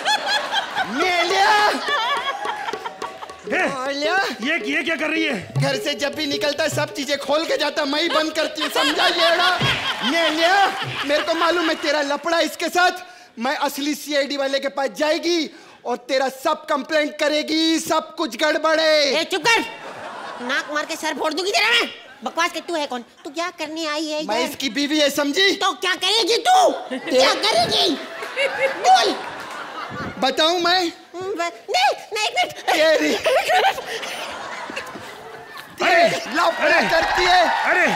ये क्या कर रही है? घर से जब भी निकलता है सब चीजें खोल के जाता, मैं ही बंद करती हूँ, समझा? मेरे को मालूम है तेरा लफड़ा इसके साथ। मैं असली सीआईडी वाले के पास जाएगी और तेरा सब कंप्लेंट करेगी, सब कुछ गड़बड़ है। चुप कर, नाक मार के सर फोड़ दूंगी तेरा मैं। बकवास कर, तू है कौन? तू क्या करने आई है? मैं इसकी बीवी है, समझी? तो क्या करेगी तू? क्या करेगी? बोल। बताऊं मैं? नहीं, लफड़ा करती है। अरे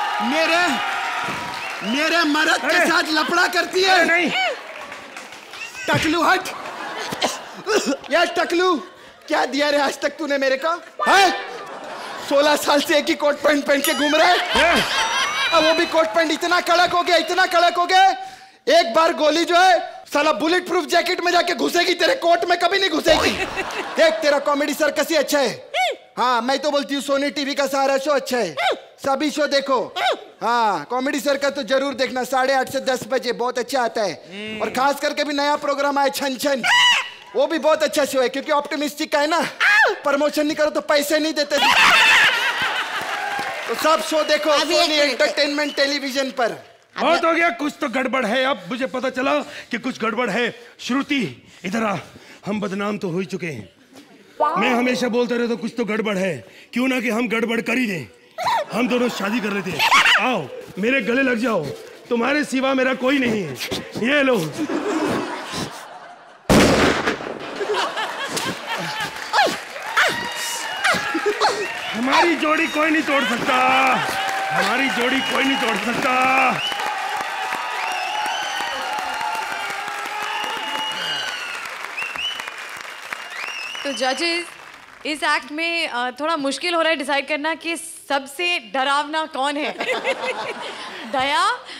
मेरे मर्द के साथ लफड़ा करती है। नहीं टकलू हट। यार टकलू, क्या दिया रे आज तक तूने मेरे को? है 16 साल से एक ही कोट पैंट पहन के घूम रहा है। अब वो भी कोट पैंट इतना कड़क हो गया, इतना कड़क हो गया, एक बार गोली जो है साला बुलेट प्रूफ जैकेट में जाके घुसेगी, तेरे कोट में कभी नहीं घुसेगी। देख तेरा कॉमेडी सर्कस ही अच्छा है। हाँ मैं तो बोलती हूँ सोनी टीवी का सारा शो अच्छा है, सभी शो देखो। हाँ कॉमेडी सर्कस तो जरूर देखना, 8:30 से 10 बजे बहुत अच्छा आता है। और खास करके भी नया प्रोग्राम आया छन छन, वो भी बहुत अच्छा शो है, क्योंकि ऑप्टिमिस्टिक का है ना, प्रमोशन नहीं करो तो पैसे नहीं देते। तो सब शो देखो सोनी एंटरटेनमेंट टेलीविजन पर। बहुत हो गया, कुछ तो गड़बड़ है। अब मुझे पता चला कि कुछ गड़बड़ है। श्रुति इधर आ, हम बदनाम तो हो ही चुके हैं। मैं हमेशा बोलता रहता कुछ तो गड़बड़ है, क्यों ना कि हम गड़बड़ कर ही दें। हम दोनों शादी कर लेते हैं, आओ मेरे गले लग जाओ, तुम्हारे सिवा मेरा कोई नहीं है। ये लो। हमारी जोड़ी कोई नहीं तोड़ सकता, हमारी जोड़ी कोई नहीं तोड़ सकता। जजेस, इस एक्ट में थोड़ा मुश्किल हो रहा है डिसाइड करना कि सबसे डरावना कौन है। दया,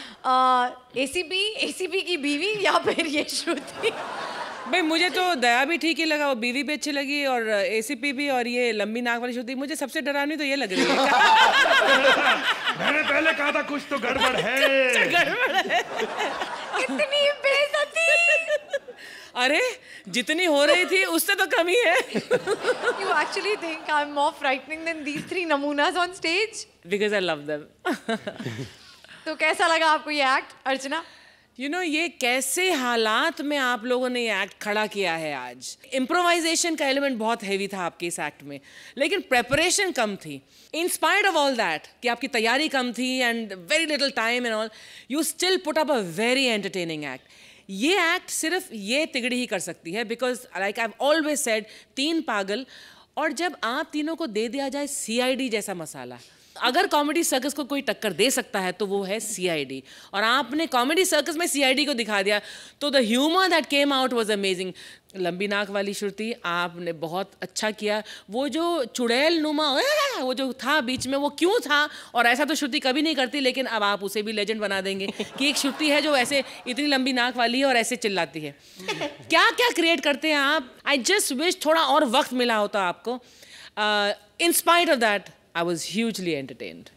एसीपी की बीवी या फिर ये श्रुति। भाई मुझे तो दया भी ठीक ही लगा, वो बीवी भी अच्छी लगी और एसीपी भी, और ये लंबी नाक वाली श्रुति मुझे सबसे डरावनी तो ये लग रही है। मैंने पहले कहा था कुछ तो गड़बड़ है। गड़बड़ है। कितनी बेइज्जती। अरे जितनी हो रही थी उससे तो कम ही है। You actually think I'm more frightening than these three namunas on stage? Because I love them. तो कैसा लगा आपको ये एक्ट, अर्चना? You know, ये कैसे हालात में आप लोगों ने ये एक्ट खड़ा किया है आज। इम्प्रोवाइजेशन का एलिमेंट बहुत हैवी था आपके इस एक्ट में, लेकिन प्रेपरेशन कम थी। In spite of all that, कि आपकी तैयारी कम थी and very little time and all, you still put up a very entertaining act. ये एक्ट सिर्फ ये तिगड़ी ही कर सकती है, because like I have always said, 3 पागल, और जब आप तीनों को दे दिया जाए CID जैसा मसाला, अगर कॉमेडी सर्कस को कोई टक्कर दे सकता है तो वो है CID, और आपने कॉमेडी सर्कस में CID को दिखा दिया, तो the humour that came out was amazing. लंबी नाक वाली श्रुति, आपने बहुत अच्छा किया। वो जो चुड़ैल नुमा वो जो था बीच में, वो क्यों था? और ऐसा तो श्रुति कभी नहीं करती, लेकिन अब आप उसे भी लेजेंड बना देंगे कि एक श्रुति है जो ऐसे इतनी लंबी नाक वाली है और ऐसे चिल्लाती है। क्या क्या क्रिएट करते हैं आप। आई जस्ट विश थोड़ा और वक्त मिला होता आपको। In spite of that I was hugely entertained.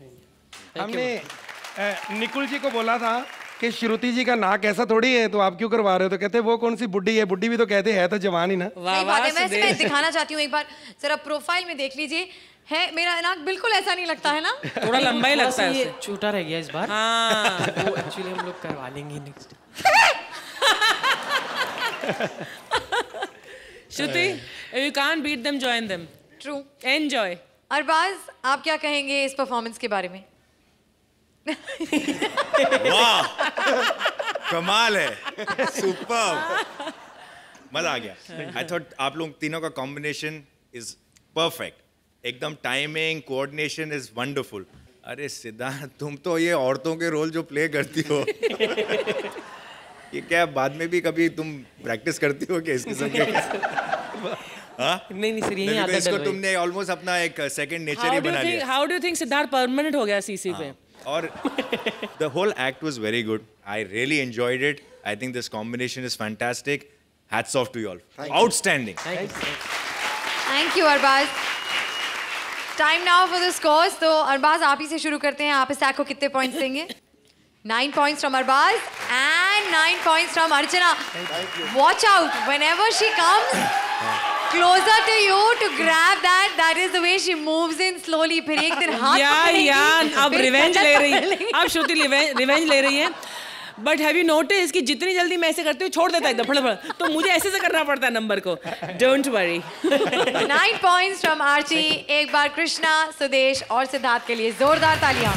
हमने निकुल जी को बोला था कि श्रुति जी का नाक ऐसा थोड़ी है, तो आप क्यों करवा रहे हो? तो कहते वो कौन सी बुड्ढी है? बुड्ढी भी तो कहते है तो जवान ही ना। सही बात है। मैं दिखाना चाहती हूँ, एक बार जरा प्रोफाइल में देख लीजिए, है मेरा नाक बिल्कुल ऐसा नहीं लगता है ना। थोड़ा लंबा ही लगता है। ये छोटा रह गया इस बार। हाँ। वो एक्चुअली हम लोग करवा लेंगे next. Shruti, you can't beat them, join them. True. Enjoy. Arbaaz, आप क्या कहेंगे इस परफॉर्मेंस के बारे में? वाह, कमाल है, सुपर, मजा आ गया। आई थॉट आप लोग तीनों का कॉम्बिनेशन इज परफेक्ट, एकदम टाइमिंग, कोऑर्डिनेशन इज वंडरफुल। अरे सिद्धार्थ, तुम तो ये औरतों के रोल जो प्ले करती हो, ये क्या बाद में भी कभी तुम प्रैक्टिस करती हो क्या इस किस्म के? नहीं सर, यही आता है। इसको तुमने ऑलमोस्ट अपना एक सेकंड नेचर ही बना लिया। How do you think Siddharth permanent हो गया CC पे? और the whole act was very good. I really enjoyed it. I think this combination is fantastic. Hats off to you all. Outstanding. Thank you, Arbaz. Time now for the scores. तो अरबाज आप ही से शुरू करते हैं। आप इस एक्ट को कितने पॉइंट्स देंगे? 9 points from Arbaz and 9 points from Archana. Watch out whenever she comes closer to you to grab that. That is the way she moves in slowly. फिर एक दिन हाथ यार अब रिवेंज ले रही है, अब श्रुति रिवेंज ले रही है। बट हैव यू नोटिस कि जितनी जल्दी मैं ऐसे करती हूँ छोड़ देता है एकदम फटाफट, तो मुझे ऐसे से करना पड़ता है नंबर को। Don't worry. 9 points from Archie. एक बार कृष्णा, सुदेश और सिद्धार्थ के लिए जोरदार तालियां।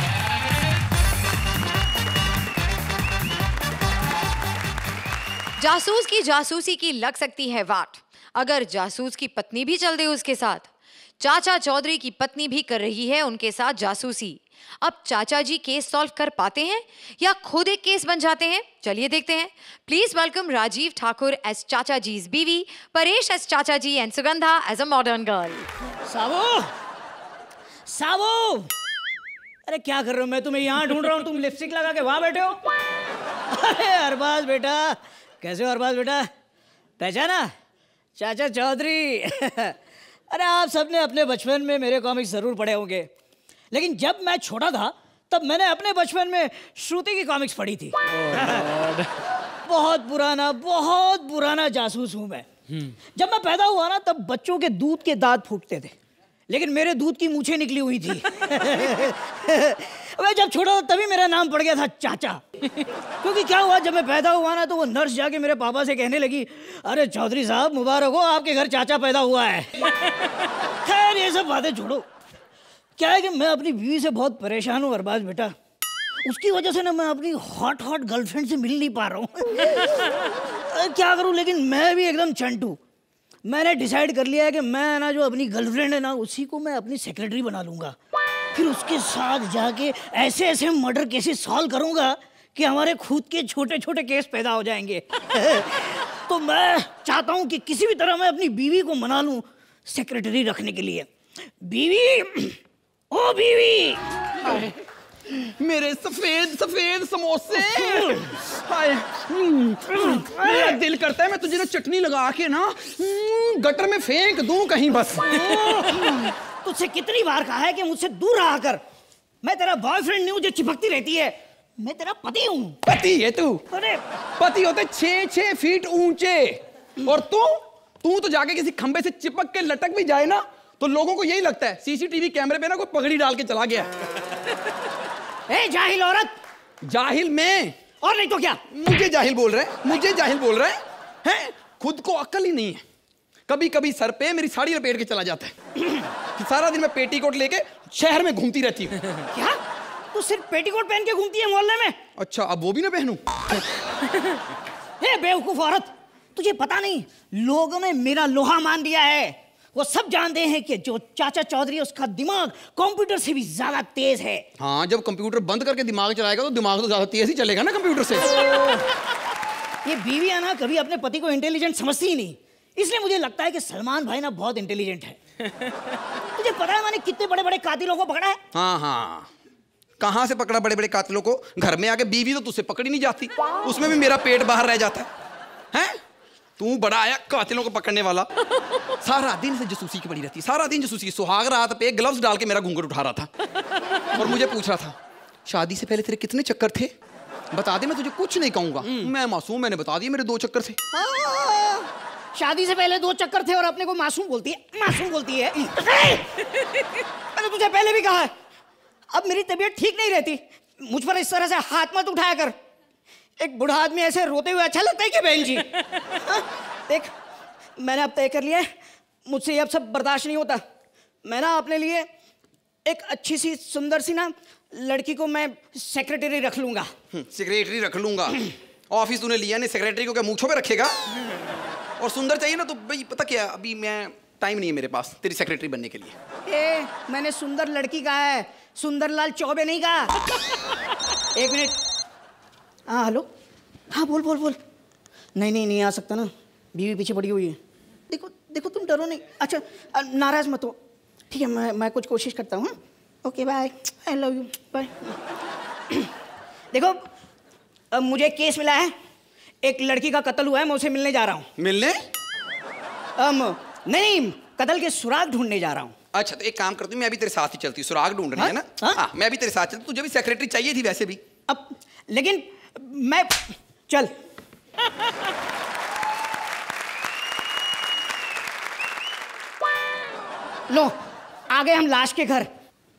जासूस की जासूसी की लग सकती है वाट, अगर जासूस की पत्नी भी चल दे उसके साथ। चाचा चौधरी की पत्नी भी कर रही है उनके साथ जासूसी। अब चाचा जी केस सॉल्व कर पाते हैं या खुद एक केस बन जाते हैं? चलिए देखते हैं। Please welcome Rajiv Thakur as Chacha जी's biwi, Paresh as Chacha ji and Sugandha as a modern girl. सावो, सावो, अरे क्या कर रहे हो? मैं तुम्हें यहाँ ढूंढ रहा हूँ, तुम लिपस्टिक लगा के वहाँ बैठे हो। अरे अरबाज बेटा, कैसे हो अरबाज बेटा? पहचाना? चाचा चौधरी। अरे आप सबने अपने बचपन में मेरे कॉमिक्स जरूर पढ़े होंगे, लेकिन जब मैं छोटा था तब मैंने अपने बचपन में श्रुति की कॉमिक्स पढ़ी थी। बहुत पुराना जासूस हूं मैं। जब मैं पैदा हुआ ना तब बच्चों के दूध के दांत फूटते थे, लेकिन मेरे दूध की मूछें निकली हुई थी। मैं जब छोटा था तभी मेरा नाम पड़ गया था चाचा। क्योंकि क्या हुआ, जब मैं पैदा हुआ ना तो वो नर्स जाके मेरे पापा से कहने लगी, अरे चौधरी साहब मुबारक हो, आपके घर चाचा पैदा हुआ है। खैर ये सब बातें छोड़ो। क्या है कि मैं अपनी बीवी से बहुत परेशान हूँ अरबाज बेटा। उसकी वजह से ना मैं अपनी हॉट गर्लफ्रेंड से मिल नहीं पा रहा हूँ। क्या करूँ, लेकिन मैं भी एकदम चंटू। मैंने डिसाइड कर लिया है कि मैं ना जो अपनी गर्लफ्रेंड है ना उसी को मैं अपनी सेक्रेटरी बना लूँगा। फिर उसके साथ जाके ऐसे मर्डर केसेस सॉल्व करूँगा कि हमारे खुद के छोटे छोटे केस पैदा हो जाएंगे। तो मैं चाहता हूँ कि किसी भी तरह मैं अपनी बीवी को मना लूँ सेक्रेटरी रखने के लिए। बीवी, ओ बीवी, मेरे सफेद सफेद समोसे। हाय, मेरा दिल करता है मैं तुझे ना चटनी लगा के ना गटर में फेंक दूं कहीं बस। तुझसे कितनी बार कहा है कि मुझसे दूर रहा कर। मैं तेरा बॉयफ्रेंड नहीं हूँ जो चिपकती रहती है, मैं तेरा पति हूँ। पति है तू? अरे पति होते 6-6 फीट ऊंचे, और तू तो जाके किसी खंबे से चिपक के लटक भी जाए ना तो लोगों को यही लगता है सीसीटीवी कैमरे पे ना कोई पगड़ी डाल के चला गया। ए जाहिल औरत। जाहिल मैं? और नहीं तो क्या? मुझे जाहिल बोल रहे हैं? मुझे जाहिल बोल रहे हैं? खुद को अक्ल ही नहीं है। कभी कभी सर पे मेरी साड़ी लपेट के चला जाता है कि सारा दिन मैं पेटीकोट लेके शहर में घूमती रहती हूँ। क्या तू सिर्फ पेटीकोट पहन के घूमती है मोहल्ले में? अच्छा, अब वो भी ना पहनूं? ए बेवकूफ औरत, तुझे पता नहीं लोगों ने मेरा लोहा मान दिया है। वो सब जानते हैं कि जो चाचा चौधरी है उसका दिमाग कंप्यूटर से भी ज्यादा तेज है। हाँ, जब कंप्यूटर बंद करके दिमाग चलाएगा तो दिमाग तो ज्यादा तेज ही चलेगा ना कंप्यूटर से। ये बीवी है ना कभी अपने पति को इंटेलिजेंट समझती ही नहीं, इसलिए मुझे लगता है कि सलमान भाई ना बहुत इंटेलिजेंट है। तुझे पता है मैंने कितने बड़े बड़े कातिलों को पकड़ा है? हाँ, कहाँ से पकड़ा बड़े बड़े कातिलों को? घर में आके बीवी तो तुझसे पकड़ी नहीं जाती, उसमें भी मेरा पेट बाहर रह जाता है। तू बड़ा आया कातिलों को पकड़ने वाला। सारा दिन से जासूसी की पड़ी रहती है, सारा दिन जासूसी की। सुहाग रात पे ग्लव्स डाल के मेरा घूंघट उठा रहा था और मुझे पूछ रहा था शादी से पहले तेरे कितने चक्कर थे, बता दे, मैं तुझे कुछ नहीं कहूंगा। मैं मासूम, मैंने बता दिया मेरे 2 चक्कर थे। शादी से पहले 2 चक्कर थे और अपने को मासूम बोलती है, मासूम बोलती है। मैंने तुझे पहले भी कहा है, अब मेरी तबीयत ठीक नहीं रहती, मुझ पर इस तरह से हाथ मत उठाया कर। एक बूढ़ा आदमी ऐसे रोते हुए अच्छा लगता है क्या बहन जी? देख, मैंने अब तय कर लिया है, मुझसे ये अब सब बर्दाश्त नहीं होता। मैं ना अपने लिए एक अच्छी सी सुंदर सी ना लड़की को मैं सेक्रेटरी रख लूंगा। सेक्रेटरी रख लूंगा? ऑफिस तूने लिया नहीं, सेक्रेटरी को क्या मूंछों पे रखेगा? और सुंदर चाहिए ना तो भाई पता क्या, अभी मैं टाइम नहीं है मेरे पास तेरी सेक्रेटरी बनने के लिए। मैंने सुंदर लड़की कहा है, सुंदरलाल चौबे नहीं कहा। 1 मिनट। हाँ हेलो, हाँ बोल बोल बोल। नहीं आ सकता ना, बीवी पीछे पड़ी हुई है। देखो देखो तुम डरो नहीं। अच्छा नाराज मत हो, ठीक है, मैं कुछ कोशिश करता हूँ। Okay bye, I love you, bye. देखो मुझे केस मिला है, एक लड़की का कत्ल हुआ है, मैं उसे मिलने जा रहा हूँ। मिलने? नहीं, कत्ल के सुराग ढूंढने जा रहा हूँ। अच्छा तो एक काम करती हूँ, मैं अभी तेरे साथ ही चलती हूँ, सुराग ढूंढनी है ना? हाँ, मैं भी तेरे साथ चलती। तुझे भी सेक्रेटरी चाहिए थी वैसे भी। अब लेकिन मैं चल। लो आ गए हम लाश के घर।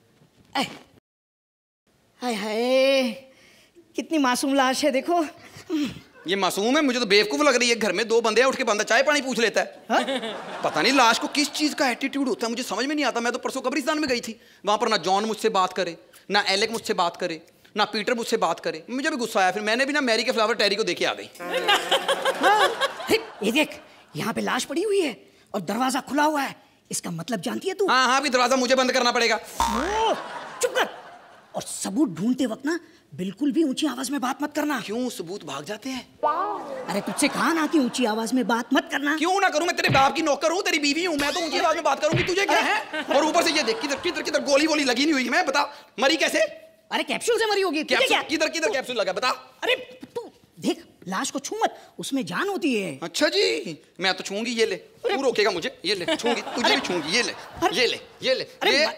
हाय हाय, कितनी मासूम लाश है देखो। ये मासूम है? मुझे तो बेवकूफ लग रही है। घर में 2 बंदे हैं, उठ के बंदा चाय पानी पूछ लेता है। पता नहीं लाश को किस चीज का एटीट्यूड होता है, मुझे समझ में नहीं आता। मैं तो परसों कब्रिस्तान में गई थी, वहां पर ना जॉन मुझसे बात करे, ना एलेक मुझसे बात करे, ना पीटर मुझसे बात करे। मुझे भी गुस्सा आया, फिर मैंने भी ना मैरी के फ्लावर टेरी को देखे आ गई। ये देख, यहाँ पे लाश पड़ी हुई है और दरवाजा खुला हुआ है, इसका मतलब जानती है तू? हाँ, अभी दरवाजा मुझे बंद करना पड़ेगा। चुप कर। और सबूत ढूंढते वक्त ना बिल्कुल भी ऊंची आवाज में बात मत करना। क्यों, सबूत भाग जाते हैं? अरे तुझसे कहा ना कि ऊंची आवाज में बात मत करना। क्यों ना करूं? मैं तेरे बाप की नौकर हूं, तेरी बीवी हूं, मैं तो ऊंची आवाज में बात करूंगी, तुझे क्या है? और ऊपर से ये देख, किधर गोली वोली लगी नहीं हुई। मैं बता, मरी कैसे? अरे कैप्सूल से मरी होगी। किधर कैप्सूल लगा बता? अरे तू देख, लाश को छू मत, उसमें जान होती है। अच्छा जी, मैं तो छूंगी। ये ले, तू रोकेगा मुझे? ये ले, छूंगी, तुझे भी छूंगी। ये ले, ये ले, ये ले।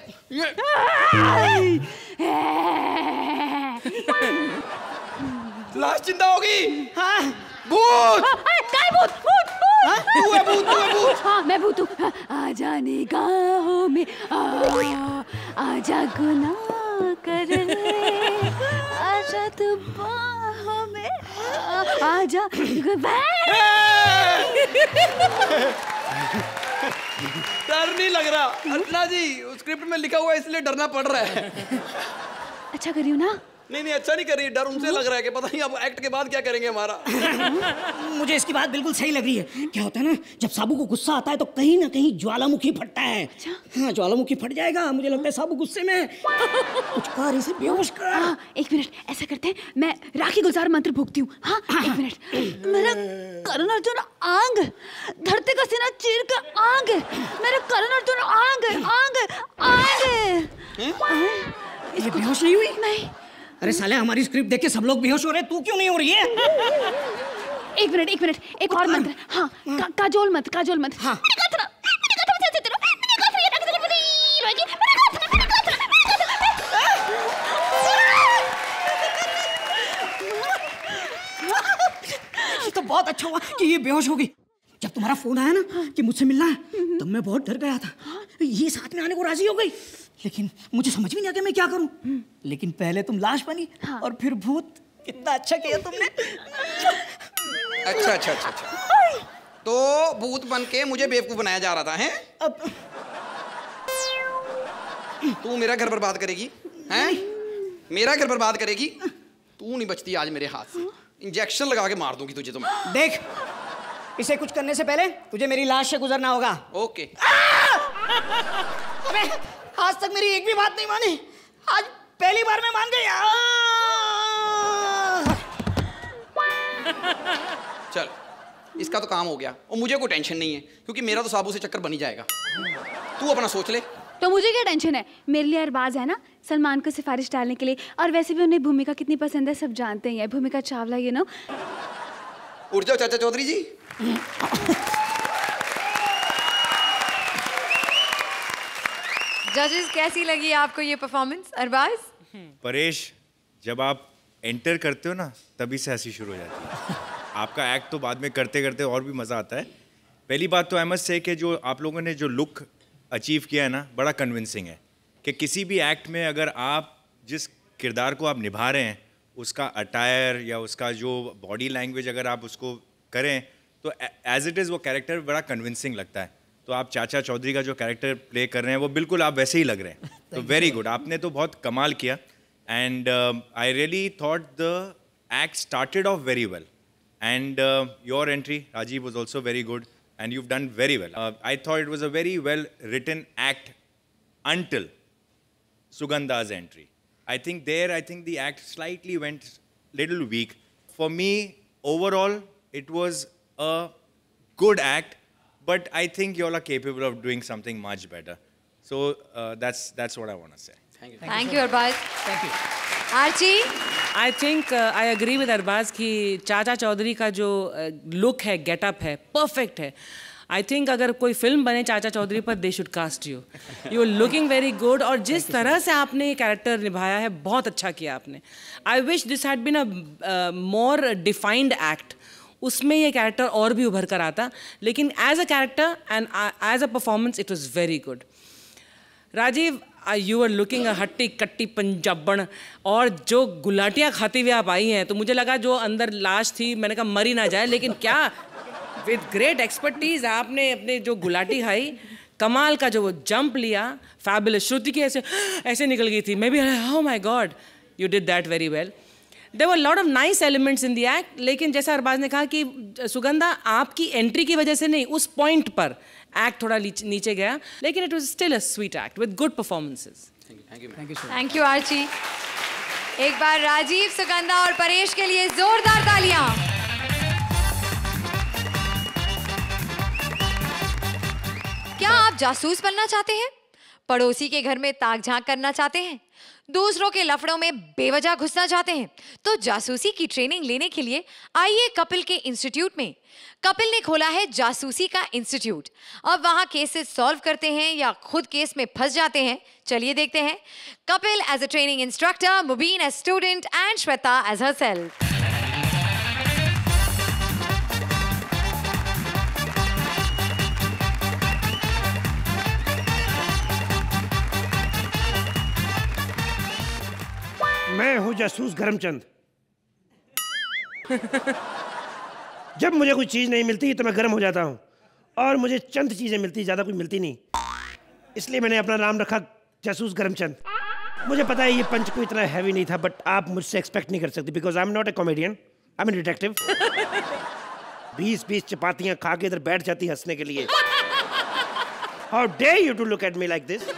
लाश जिंदा होगी। हाँ। भूत। काय भूत? भूत भूत। तू है भूत, तू है भूत। हाँ मैं भूत हूँ। आजा निगाहों में आजा गुनाह करने, आजा तू बाहों में आजा। डर नहीं लग रहा अर्चना जी, स्क्रिप्ट में लिखा हुआ है इसलिए डरना पड़ रहा है। अच्छा करियो ना, नहीं अच्छा नहीं कर रही है, डर उनसे लग रहा है कि पता नहीं अब एक्ट के बाद क्या करेंगे हमारा। मुझे इसकी बात बिल्कुल सही लग रही है। क्या होता है ना, जब साबू को गुस्सा आता है तो कहीं ना कहीं ज्वालामुखी फटता है। हाँ, ज्वालामुखी फट जाएगा। मुझे लगता है साबू गुस्से में कुछ कर, इसे बेहोश कर। हाँ, एक मिनट, ऐसा करते हैं, मैं राखी गुलजार मंत्र फूंकती हूँ। हाँ, एक मिनट। मेरा करण अर्जुन आंग, धरती का सीना चीर का आंग, मेरा करण अर्जुन आंग आंग आंग। ये बेहोश नहीं हुई? नहीं। अरे साले, हमारी स्क्रिप्ट देख के सब लोग बेहोश हो रहे हैं, तू क्यों नहीं हो रही है? एक मिनट, एक और मंत्र। हाँ, काजोल मंत्र। हाँ। ये तो बहुत अच्छा हुआ कि ये बेहोश हो गई। जब तुम्हारा फोन आया ना कि मुझसे मिलना है, तब मैं बहुत डर गया था। ये साथ में आने को राजी हो गई, लेकिन मुझे समझ में नहीं आ गया मैं क्या करूं। लेकिन पहले तुम लाश बनी और फिर भूत। कितना अच्छा किया तुमने। अच्छा। तो भूत बन के मुझे बेवकूफ बनाया जा रहा था, हैं? तू मेरा घर बर्बाद करेगी, हैं? मेरा घर बर्बाद करेगी? तू नहीं बचती आज मेरे हाथ से। इंजेक्शन लगा के मार दूंगी तुझे तो मैं। देख, इसे कुछ करने से पहले तुझे मेरी लाश से गुजरना होगा। ओके। अबे, आज तक मेरी एक भी बात नहीं मानी, आज पहली बार मैं मान गई। चल, इसका तो काम हो गया और मुझे कोई टेंशन नहीं है, क्योंकि मेरा तो साबू से चक्कर बन ही जाएगा। तू अपना सोच ले। तो मुझे क्या टेंशन है, मेरे लिए अरबाज है ना सलमान को सिफारिश डालने के लिए। और वैसे भी उन्हें भूमिका कितनी पसंद है सब जानते ही है। भूमिका चावला, यू नो। उठ जाओ चाचा चौधरी जी। जजेस, कैसी लगी आपको ये परफॉर्मेंस अरबाज? परेश, जब आप एंटर करते हो ना तभी से हंसी शुरू हो जाती है। आपका एक्ट तो बाद में करते करते और भी मज़ा आता है। पहली बात तो आई मस्ट से कि जो आप लोगों ने जो लुक अचीव किया है ना, बड़ा कन्विंसिंग है कि किसी भी एक्ट में अगर आप जिस किरदार को आप निभा रहे हैं उसका अटायर या उसका जो बॉडी लैंग्वेज अगर आप उसको करें तो एज इट इज़ वो कैरेक्टर बड़ा कन्विंसिंग लगता है। तो आप चाचा चौधरी का जो कैरेक्टर प्ले कर रहे हैं वो बिल्कुल आप वैसे ही लग रहे हैं। तो वेरी गुड, आपने तो बहुत कमाल किया। And I really thought the act started off very well and your entry Rajiv was also very good and you've done very well. I thought it was a very well written act until Sugandha's entry. I think the act slightly went little weak. For me, overall, it was a good act, but I think you all are capable of doing something much better. So that's what I want to say. Thank you, Arbaz. Thank you. Archie? I think I agree with Arbaaz कि चाचा चौधरी का जो look है, getup है, perfect है। I think अगर कोई film बने चाचा चौधरी पर, they should cast you. You are looking very good और जिस तरह से आपने ये कैरेक्टर निभाया है बहुत अच्छा किया आपने। I wish this had been a more defined act, उसमें ये कैरेक्टर और भी उभर कर आता, लेकिन as a character and as a performance it was very good. Rajiv, you are looking a हट्टी कट्टी पंजाबन, और जो गुलाटियाँ खाती हुई आप आई हैं तो मुझे लगा जो अंदर लाश थी, मैंने कहा मरी ना जाए, लेकिन क्या विद ग्रेट एक्सपर्टीज आपने अपने जो गुलाटी खाई, कमाल का जो वो जंप लिया, फैबुलस। श्रुति की ऐसे निकल गई थी, मैं भी oh my god, you did that very well. There were lot of nice elements in the act, लेकिन जैसा अरबाज ने कहा कि सुगंधा आपकी एंट्री की वजह से नहीं, उस पॉइंट पर एक्ट थोड़ा नीचे गया, लेकिन it was still a sweet act with good performances. Thank you Archie. एक बार राजीव, सुगंधा और परेश के लिए जोरदार तालियां। क्या आप जासूस बनना चाहते हैं? पड़ोसी के घर में ताक झांक करना चाहते हैं? दूसरों के लफड़ों में बेवजह घुसना चाहते हैं? तो जासूसी की ट्रेनिंग लेने के लिए आइए कपिल के इंस्टीट्यूट में। कपिल ने खोला है जासूसी का इंस्टीट्यूट। अब वहां केसेस सॉल्व करते हैं या खुद केस में फंस जाते हैं, चलिए देखते हैं। Kapil as a training instructor, Mubeen as student and Shweta as herself. मैं हूं जासूस गरमचंद। जब मुझे कोई चीज नहीं मिलती तो मैं गर्म हो जाता हूं, और मुझे चंद चीजें मिलती, ज्यादा कोई मिलती नहीं, इसलिए मैंने अपना नाम रखा जासूस गरमचंद। मुझे पता है ये पंच को इतना हैवी नहीं था, बट आप मुझसे एक्सपेक्ट नहीं कर सकते because I am not a comedian, I am a detective. 20-20 चपातियां खा के इधर बैठ जाती हंसने के लिए। How dare you to look at me like this.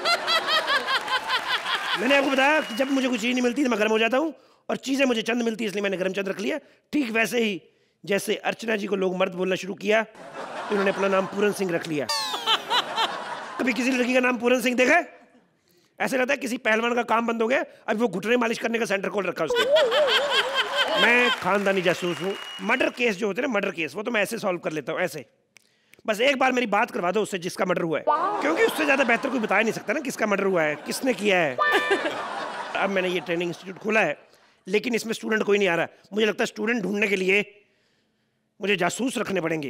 मैंने आपको बताया कि जब मुझे कुछ चीज नहीं मिलती तो मैं गर्म हो जाता हूँ, और चीजें मुझे चंद मिलती है इसलिए मैंने गर्म चंद रख लिया। ठीक वैसे ही जैसे अर्चना जी को लोग मर्द बोलना शुरू किया तो इन्होंने अपना नाम पूरन सिंह रख लिया। कभी किसी लड़की का नाम पूरन सिंह देखा है? ऐसे लगता है किसी पहलवान का काम बंद हो गया, अभी वो घुटने मालिश करने का सेंटर खोल रखा उसने। मैं खानदानी जासूस हूँ। मर्डर केस जो होते हैं ना, मर्डर केस, वो तो मैं ऐसे सॉल्व कर लेता हूँ, ऐसे। बस एक बार मेरी बात करवा दो उससे जिसका मर्डर हुआ है, क्योंकि उससे ज्यादा बेहतर कोई बता नहीं सकता ना किसका मर्डर हुआ है, किसने किया है। अब मैंने ये ट्रेनिंग इंस्टीट्यूट खोला है, लेकिन इसमें स्टूडेंट कोई नहीं आ रहा। मुझे लगता है स्टूडेंट ढूंढने के लिए मुझे जासूस रखने पड़ेंगे।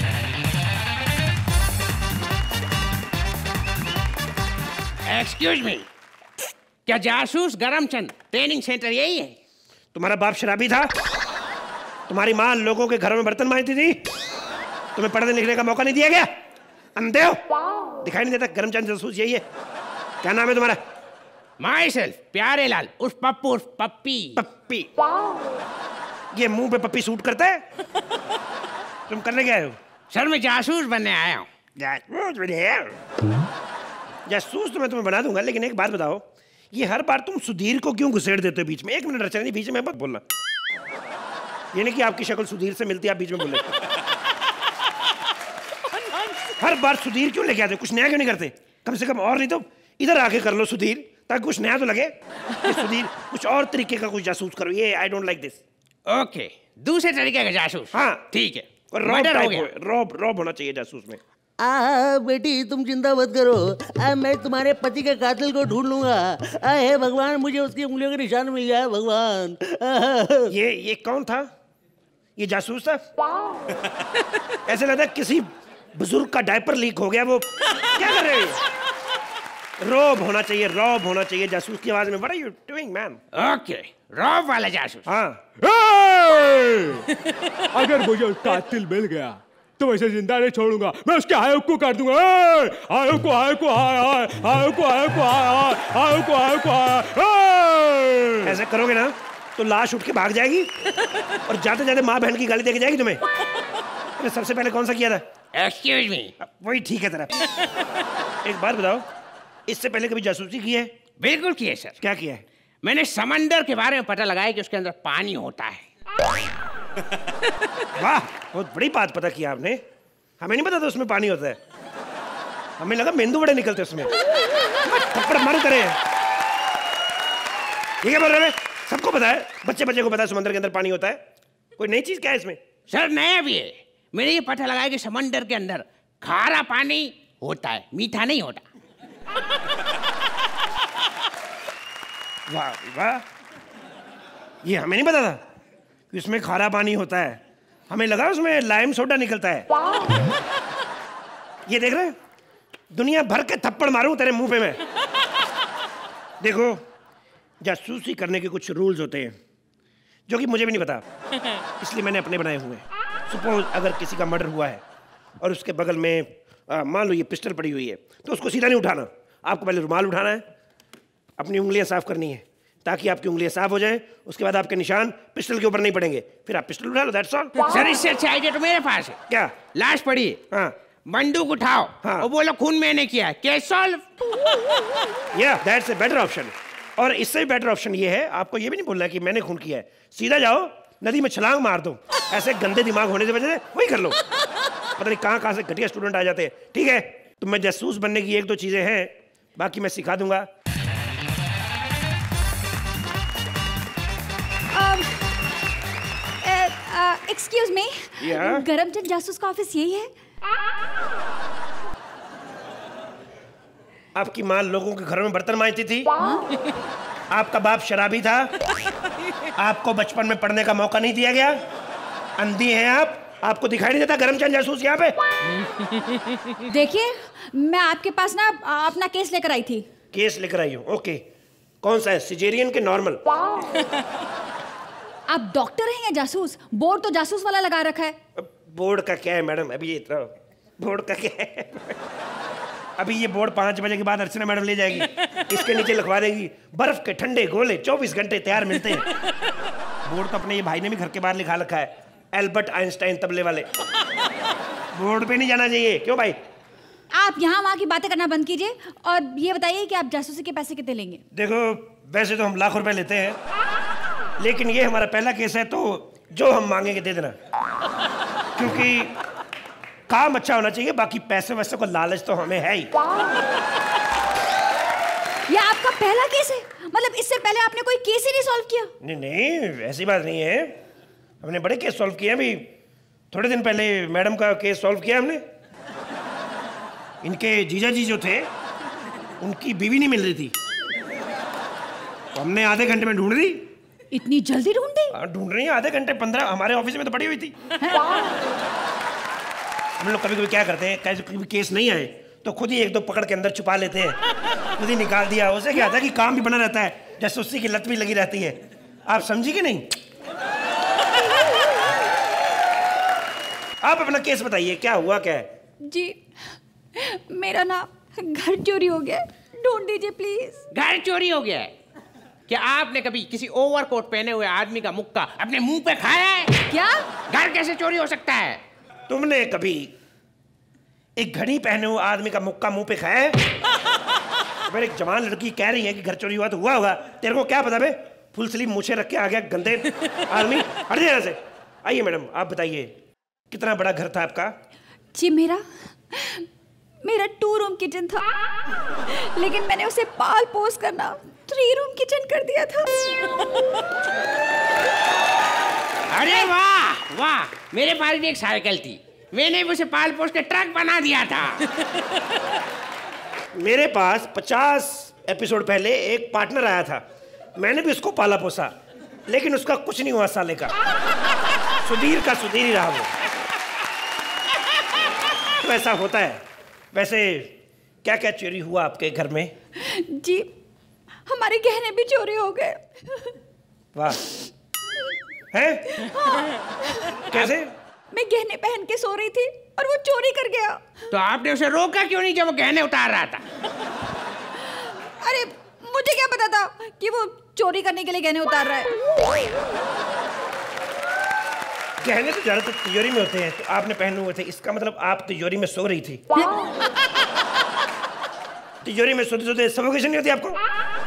एक्सक्यूज मी, क्या जासूस गरमचंद ट्रेनिंग सेंटर यही है? तुम्हारा बाप शराबी था, तुम्हारी माँ लोगों के घरों में बर्तन मांजती थी, तुम्हें पढ़ने लिखने का मौका नहीं दिया गया, अंधे हो, दिखाई नहीं देता? गरमचंद जासूस यही है। क्या नाम है तुम्हारा? माई सेल्फ प्यारे लाल, उस पप्पू उस पप्पी। पप्पी? ये मुंह पे पप्पी सूट करता है? तुम करने क्या आए हो? सर मैं जासूस बनने आया हूँ। जासूस तो मैं तुम्हें बना दूंगा, लेकिन एक बात बताओ, ये हर बार तुम सुधीर को क्यों घुसेड़ देते हो बीच में? 1 मिनट रचना जी, बीच में मत बोलना। ये नहीं कि आपकी शक्ल सुधीर से मिलती है, आप बीच में बोले। हर बार सुधीर क्यों लेके आते हो? कुछ नया क्यों नहीं करते? कम से कम और नहीं तो इधर आके कर लो सुधीर, ताकि कुछ नया तो लगे। सुधीर कुछ और तरीके का कुछ जासूस करो। ये I don't like this. Okay, दूसरे तरीके का जासूस। हाँ ठीक है। और रॉब होना चाहिए जासूस में। बेटी तुम चिंता मत करो, मैं तुम्हारे पति के कातिल को ढूंढ लूंगा। हे भगवान, मुझे उसकी उंगलियों के निशान मिल गया भगवान। ये कौन था? ये जासूस था? ऐसे लगता है किसी बुजुर्ग का डायपर लीक हो गया। वो क्या कर रहे हैं? रॉब होना चाहिए, रॉब होना चाहिए जासूस की आवाज में। What are you doing man? Okay, रॉब वाला जासूस। हाँ। अगर मुझे कातिल मिल गया तो मैं इसे जिंदा नहीं छोड़ूंगा, मैं उसके आयोग को काट दूंगा। आयोग को आयोग को आयोग को आयोग को आयोग को आयोग को। ऐसे करोगे ना तो लाश उठ के भाग जाएगी और जाते जाते माँ बहन की गाली देके जाएगी तुम्हें। तो सबसे पहले कौन सा किया था? Excuse me. वही ठीक है तेरा। एक बात बताओ, इससे पहले कभी जासूसी की है? बिल्कुल की है सर। क्या किया है? मैंने समंदर के बारे में पता लगाया कि उसके अंदर पानी होता है। वाह, बहुत बड़ी बात पता किया आपने। हमें नहीं पता था उसमें पानी होता है। हमें लगा मेंदू बड़े निकलते उसमें। थप्पड़ मारू करे। ये क्या बोल रहे हैं? सबको पता है, बच्चे को पता है समंदर के अंदर पानी होता है। कोई नई चीज क्या है इसमें? सर नया भी है। मैंने ये पता लगाया कि समंदर के अंदर खारा पानी होता है, मीठा नहीं होता। वाह वाह, ये हमें नहीं पता था कि उसमें खारा पानी होता है। हमें लगा उसमें लाइम सोडा निकलता है। ये देख रहे, दुनिया भर के थप्पड़ मारूं तेरे मुंह पे मैं। देखो, जासूसी करने के कुछ रूल्स होते हैं जो कि मुझे भी नहीं पता, इसलिए मैंने अपने बनाए हुए हैं। सपोज अगर किसी का मर्डर हुआ है और उसके बगल में मान लो ये पिस्टल पड़ी हुई है, तो उसको सीधा नहीं उठाना। आपको पहले रुमाल उठाना है, अपनी उंगलियां साफ करनी है ताकि आपकी उंगलियां साफ हो जाएं। उसके बाद आपके निशान पिस्टल के ऊपर नहीं पड़ेंगे, फिर आप पिस्टल उठा लो। That's all. सर इससे अच्छा आइडिया तो मेरे पास है। क्या? लाश पड़ी, हाँ, बंदूक उठाओ, हाँ, और बोलो खून मैंने किया है, केस सॉल्व। या दैट्स ए बेटर ऑप्शन। और इससे भी बेटर ऑप्शन ये है, आपको ये भी नहीं बोलना कि मैंने खून किया है। सीधा जाओ नदी में छलांग मार दो। ऐसे गंदे दिमाग होने की वजह से वही कर लो। पता नहीं कहाँ से घटिया स्टूडेंट आ जाते हैं। ठीक है, तो मैं जासूस बनने की 1-2 चीजें हैं, बाकी मैं सिखा दूंगा। एक्सक्यूज मी, गरमचंद जासूस का ऑफिस यही है? आपकी माँ लोगों के घरों में बर्तन मांजती थी, आपका बाप शराबी था, आपको बचपन में पढ़ने का मौका नहीं दिया गया, अंधी हैं आप, आपको दिखाई नहीं देता गरमचंद जासूस यहाँ पे? देखिए, मैं आपके पास ना अपना केस लेकर आई थी। केस लेकर आई हो? ओके, कौन सा है, सिजेरियन के नॉर्मल? आप डॉक्टर हैं या जासूस? बोर्ड तो जासूस वाला लगा रखा है। बोर्ड का क्या है मैडम, अभी ये बोर्ड का क्या है? अभी ये बोर्ड 5 बजे के बाद अर्चना मैडम ले जाएगी। इसके नीचे लिखवा देगी बर्फ के ठंडे गोले 24 घंटे तैयार मिलते हैं। बोर्ड तो अपने ये भाई ने भी घर के बाहर लिखा रखा है, एल्बर्ट आइंस्टाइन तबले वाले। बोर्ड पे नहीं जाना चाहिए। क्यों भाई? आप यहाँ वहाँ की बातें करना बंद कीजिए और ये बताइए कि आप जासूसी के पैसे कितने लेंगे? देखो वैसे तो हम लाख रुपए लेते हैं, लेकिन ये हमारा पहला केस है तो जो हम मांगेंगे दे देना, क्योंकि काम अच्छा होना चाहिए। बाकी पैसे वैसे को लालच तो हमें है ही। ये आपका पहला केस है? मतलब इससे पहले आपने कोई केस ही नहीं सॉल्व किया? नहीं नहीं, ऐसी बात नहीं है, हमने बड़े केस सॉल्व किए हैं। अभी थोड़े दिन पहले मैडम का केस सॉल्व किया हमने। इनके जीजा जी जो थे उनकी बीवी नहीं मिल रही थी, तो हमने आधे घंटे में ढूंढ दी। इतनी जल्दी ढूंढ दी? ढूंढ रही है, आधे घंटे 15। हमारे ऑफिस में तो पड़ी हुई थी। हम लोग कभी कभी क्या करते हैं, कभी केस नहीं आए तो खुद ही एक दो पकड़ के अंदर छुपा लेते हैं, खुद ही निकाल दिया। उससे क्या होता है कि काम भी बना रहता है, जासूसी की लत भी लगी रहती है। आप समझी कि नहीं? आप अपना केस बताइए, क्या हुआ क्या है? जी मेरा ना घर चोरी हो गया, ढूंढ दीजिए प्लीज। घर चोरी हो गया है? क्या आपने कभी किसी ओवरकोट पहने हुए आदमी का मुक्का अपने मुंह पे खाया है? क्या? घर कैसे चोरी हो सकता है? तुमने कभी एक घड़ी पहने हुए आदमी का मुक्का मुंह पे खाया है? अगर एक जवान लड़की कह रही है कि घर चोरी हुआ तो हुआ होगा, तेरे को क्या पता बे? फुल स्लीव मूछे रख के आ गया गंदे आदमी। हट जाए से। आइए मैडम, आप बताइए कितना बड़ा घर था आपका? जी मेरा 2 रूम किचन था, लेकिन मैंने उसे पाल पोस करना 3 रूम किचन कर दिया था। अरे वाह वाह, मेरे पास भी एक साइकिल थी, मैंने भी उसे पाल पोस के ट्रक बना दिया था। मेरे पास 50 एपिसोड पहले एक पार्टनर आया था, मैंने भी उसको पाला पोसा, लेकिन उसका कुछ नहीं हुआ साले का। सुधीर का सुधीर ही रहा वो। तो ऐसा होता है। वैसे क्या क्या चोरी हुआ आपके घर में? जी हमारे गहने भी चोरी हो गए। वाह। हैं? कैसे? मैं गहने पहन के सो रही थी और वो चोरी कर गया। तो आपने उसे रोका क्यों नहीं जब वो गहने उतार रहा था? अरे मुझे क्या पता था कि वो चोरी करने के लिए गहने उतार रहा है। गहने तो ज्यादातर तिजोरी में होते हैं, तो आपने पहने हुए थे, इसका मतलब आप तिजोरी में सो रही थी। तिजोरी में सोते सोते सफोकेशन नहीं होती आपको?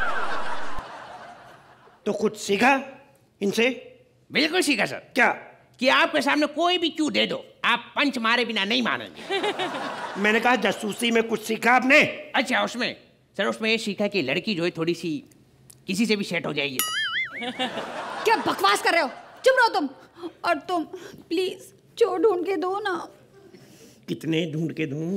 तो कुछ सीखा इनसे? बिल्कुल सीखा सर। क्या? कि आपके सामने कोई भी क्यों दे दो, आप पंच मारे बिना नहीं मानेंगे। मैंने कहा जासूसी में कुछ सीखा आपने? अच्छा उसमें सर, उसमें ये सीखा कि लड़की जो है थोड़ी सी किसी से भी सेट हो जाएगी। क्या बकवास कर रहे हो? चुप रहो तुम। और तुम प्लीज चोर ढूंढ के दो ना। कितने ढूंढ के दूं?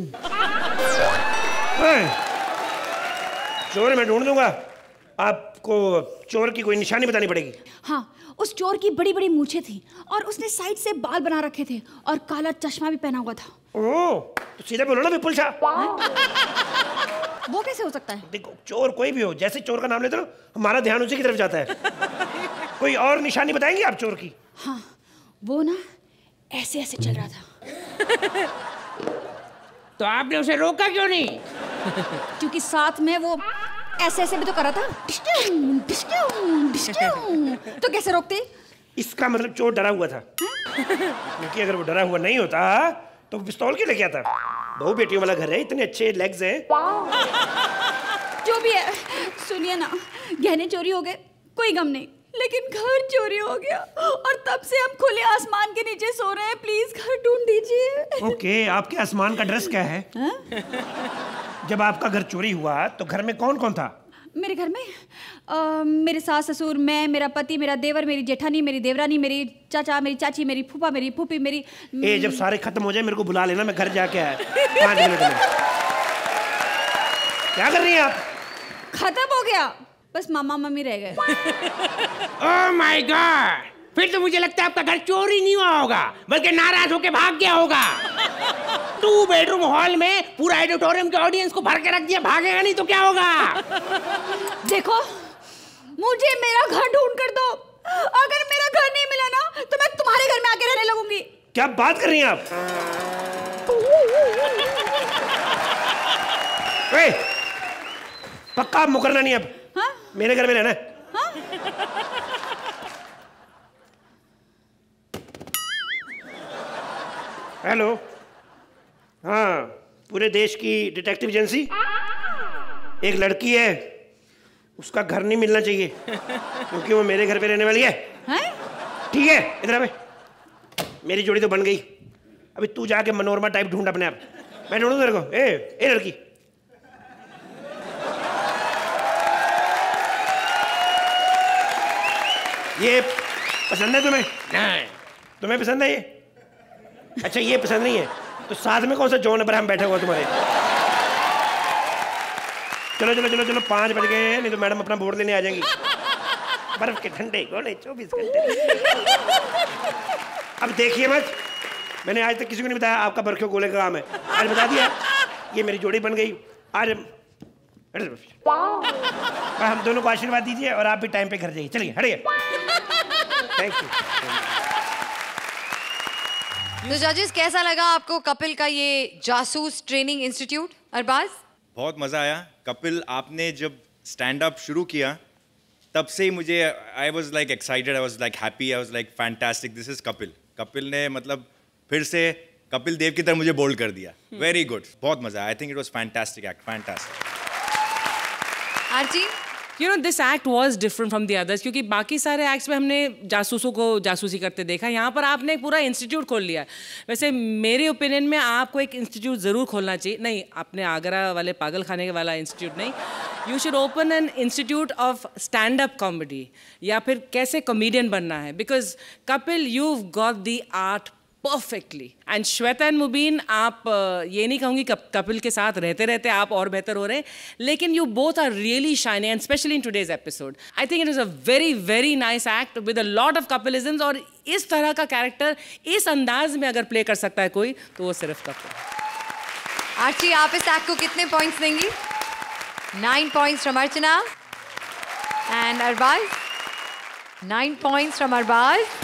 चोर मैं ढूंढ दूंगा, आपको चोर की कोई निशानी बतानी पड़ेगी। हाँ, उस चोर की बड़ी बड़ी मूछें थी और उसने साइड से बाल बना रखे थे और काला चश्मा भी पहना हुआ था। ओह, तो सीधा बोलो ना विपुल शाह। वो कैसे हो सकता है? देखो चोर कोई भी हो, जैसे चोर का नाम लेते हो हमारा ध्यान उसी की तरफ जाता है। कोई और निशानी बताएंगे आप चोर की? हाँ, वो ना ऐसे ऐसे चल रहा था। तो आपने उसे रोका क्यों नहीं? क्योंकि साथ में वो ऐसे ऐसे भी तो कर रहा था। डिस्ट्यूं, डिस्ट्यूं, डिस्ट्यूं। तो कैसे रोकते? इसका मतलब चोर डरा हुआ था। क्योंकि अगर वो डरा हुआ नहीं होता तो पिस्तौल क्यों लेके आता? बहु बेटियों वाला घर है, इतने अच्छे लेग्स हैं। जो भी है, सुनिए ना, गहने चोरी हो गए, कोई गम नहीं, लेकिन घर चोरी हो गया और तब से हम खुले आसमान के नीचे सो रहे हैं। प्लीज घर ढूंढ दीजिए। ओके, आपके आसमान का ड्रेस क्या है? जब आपका घर चोरी हुआ तो घर में कौन कौन था? मेरे घर में मेरे सास ससुर, मैं, मेरा पति, मेरा देवर, मेरी जेठानी, मेरी देवरानी, मेरी चाचा, मेरी चाची, मेरी फूफा, मेरी फूफी, मेरी जब सारे खत्म हो जाए मेरे को बुला लेना, मैं घर जाके आया 5 मिनट में। क्या कर रही हैं आप? खत्म हो गया, बस मामा मम्मी रह गए। ओह माय गॉड, फिर तो मुझे लगता है आपका घर चोरी नहीं हुआ होगा, बल्कि नाराज होके भाग गया होगा। 2 बेडरूम हॉल में पूरा ऑडिटोरियम के ऑडियंस को भर के रख दिया, भागेगा नहीं तो क्या होगा? देखो, मुझे मेरा घर ढूंढ कर दो। अगर मेरा घर नहीं मिला ना तो मैं तुम्हारे घर में आके रहने लगूंगी। क्या बात कर रही हैं आप? पक्का मुकरना नहीं अब। हाँ? मेरे घर में रहना है। हाँ? हेलो, हाँ, पूरे देश की डिटेक्टिव एजेंसी। एक लड़की है, उसका घर नहीं मिलना चाहिए क्योंकि वो मेरे घर पे रहने वाली है। ठीक है, इधर आ बे। मेरी जोड़ी तो बन गई, अभी तू जाके मनोरमा टाइप ढूंढ अपने आप। मैं ढूंढूं तेरे को। ए लड़की, ये पसंद है तुम्हें? नहीं। तुम्हें पसंद है ये? अच्छा, ये पसंद नहीं है तो साथ में कौन सा जॉन अब्राहम बैठा हुआ तुम्हारे? चलो चलो चलो चलो, 5 बज गए, नहीं तो मैडम अपना बोर्ड लेने आ जाएंगी। बर्फ के ठंडे गोले 24 घंटे। अब देखिए मत, मैंने आज तक किसी को नहीं बताया आपका बर्फ के गोले का काम है, आज बता दिया। ये मेरी जोड़ी बन गई आज। हम दोनों को आशीर्वाद दीजिए और आप भी टाइम पे घर जाइए। चलिए हटिए। Thank you. तो जजेस, कैसा लगा आपको कपिल का ये जासूस ट्रेनिंग इंस्टीट्यूट? अरबाज? बहुत मज़ा आया। कपिल, आपने जब स्टैंड अप शुरू किया तब से ही मुझे I was like excited, I was like happy, I was like fantastic, this is Kapil. Kapil ने मतलब फिर से कपिल देव की तरह मुझे बोल्ड कर दिया। वेरी गुड, बहुत मज़ा आया। I think it was fantastic act, fantastic. Aarti? You know, this act was different from the others क्योंकि बाकी सारे एक्ट्स में हमने जासूसों को जासूसी करते देखा, यहाँ पर आपने एक पूरा इंस्टीट्यूट खोल लिया। वैसे मेरे ओपिनियन में आपको एक इंस्टीट्यूट ज़रूर खोलना चाहिए। नहीं, आपने आगरा वाले पागल खाने वाला इंस्टीट्यूट नहीं, you should open an institute of stand up comedy या फिर कैसे कॉमेडियन बनना है। Because Kapil, you got the art perfectly. And Shweta and Mubeen, आप ये नहीं कहूँगी कपिल के साथ रहते रहते आप और बेहतर हो रहे हैं, लेकिन you both are really shining and specially in today's episode. I think it is a very very nice act with a lot of Kapilisms. और इस तरह का कैरेक्टर इस अंदाज में अगर प्ले कर सकता है कोई, तो वो सिर्फ कपिल। आर्ची, आप इस एक्ट को कितने पॉइंट्स देंगी? 9 points from Archana and Arbaaz. 9 points from Arbaaz.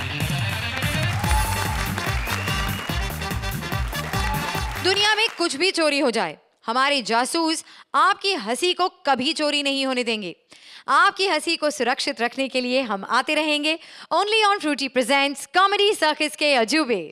दुनिया में कुछ भी चोरी हो जाए, हमारे जासूस आपकी हंसी को कभी चोरी नहीं होने देंगे। आपकी हंसी को सुरक्षित रखने के लिए हम आते रहेंगे। Only on Frooti presents comedy circus के अजूबे।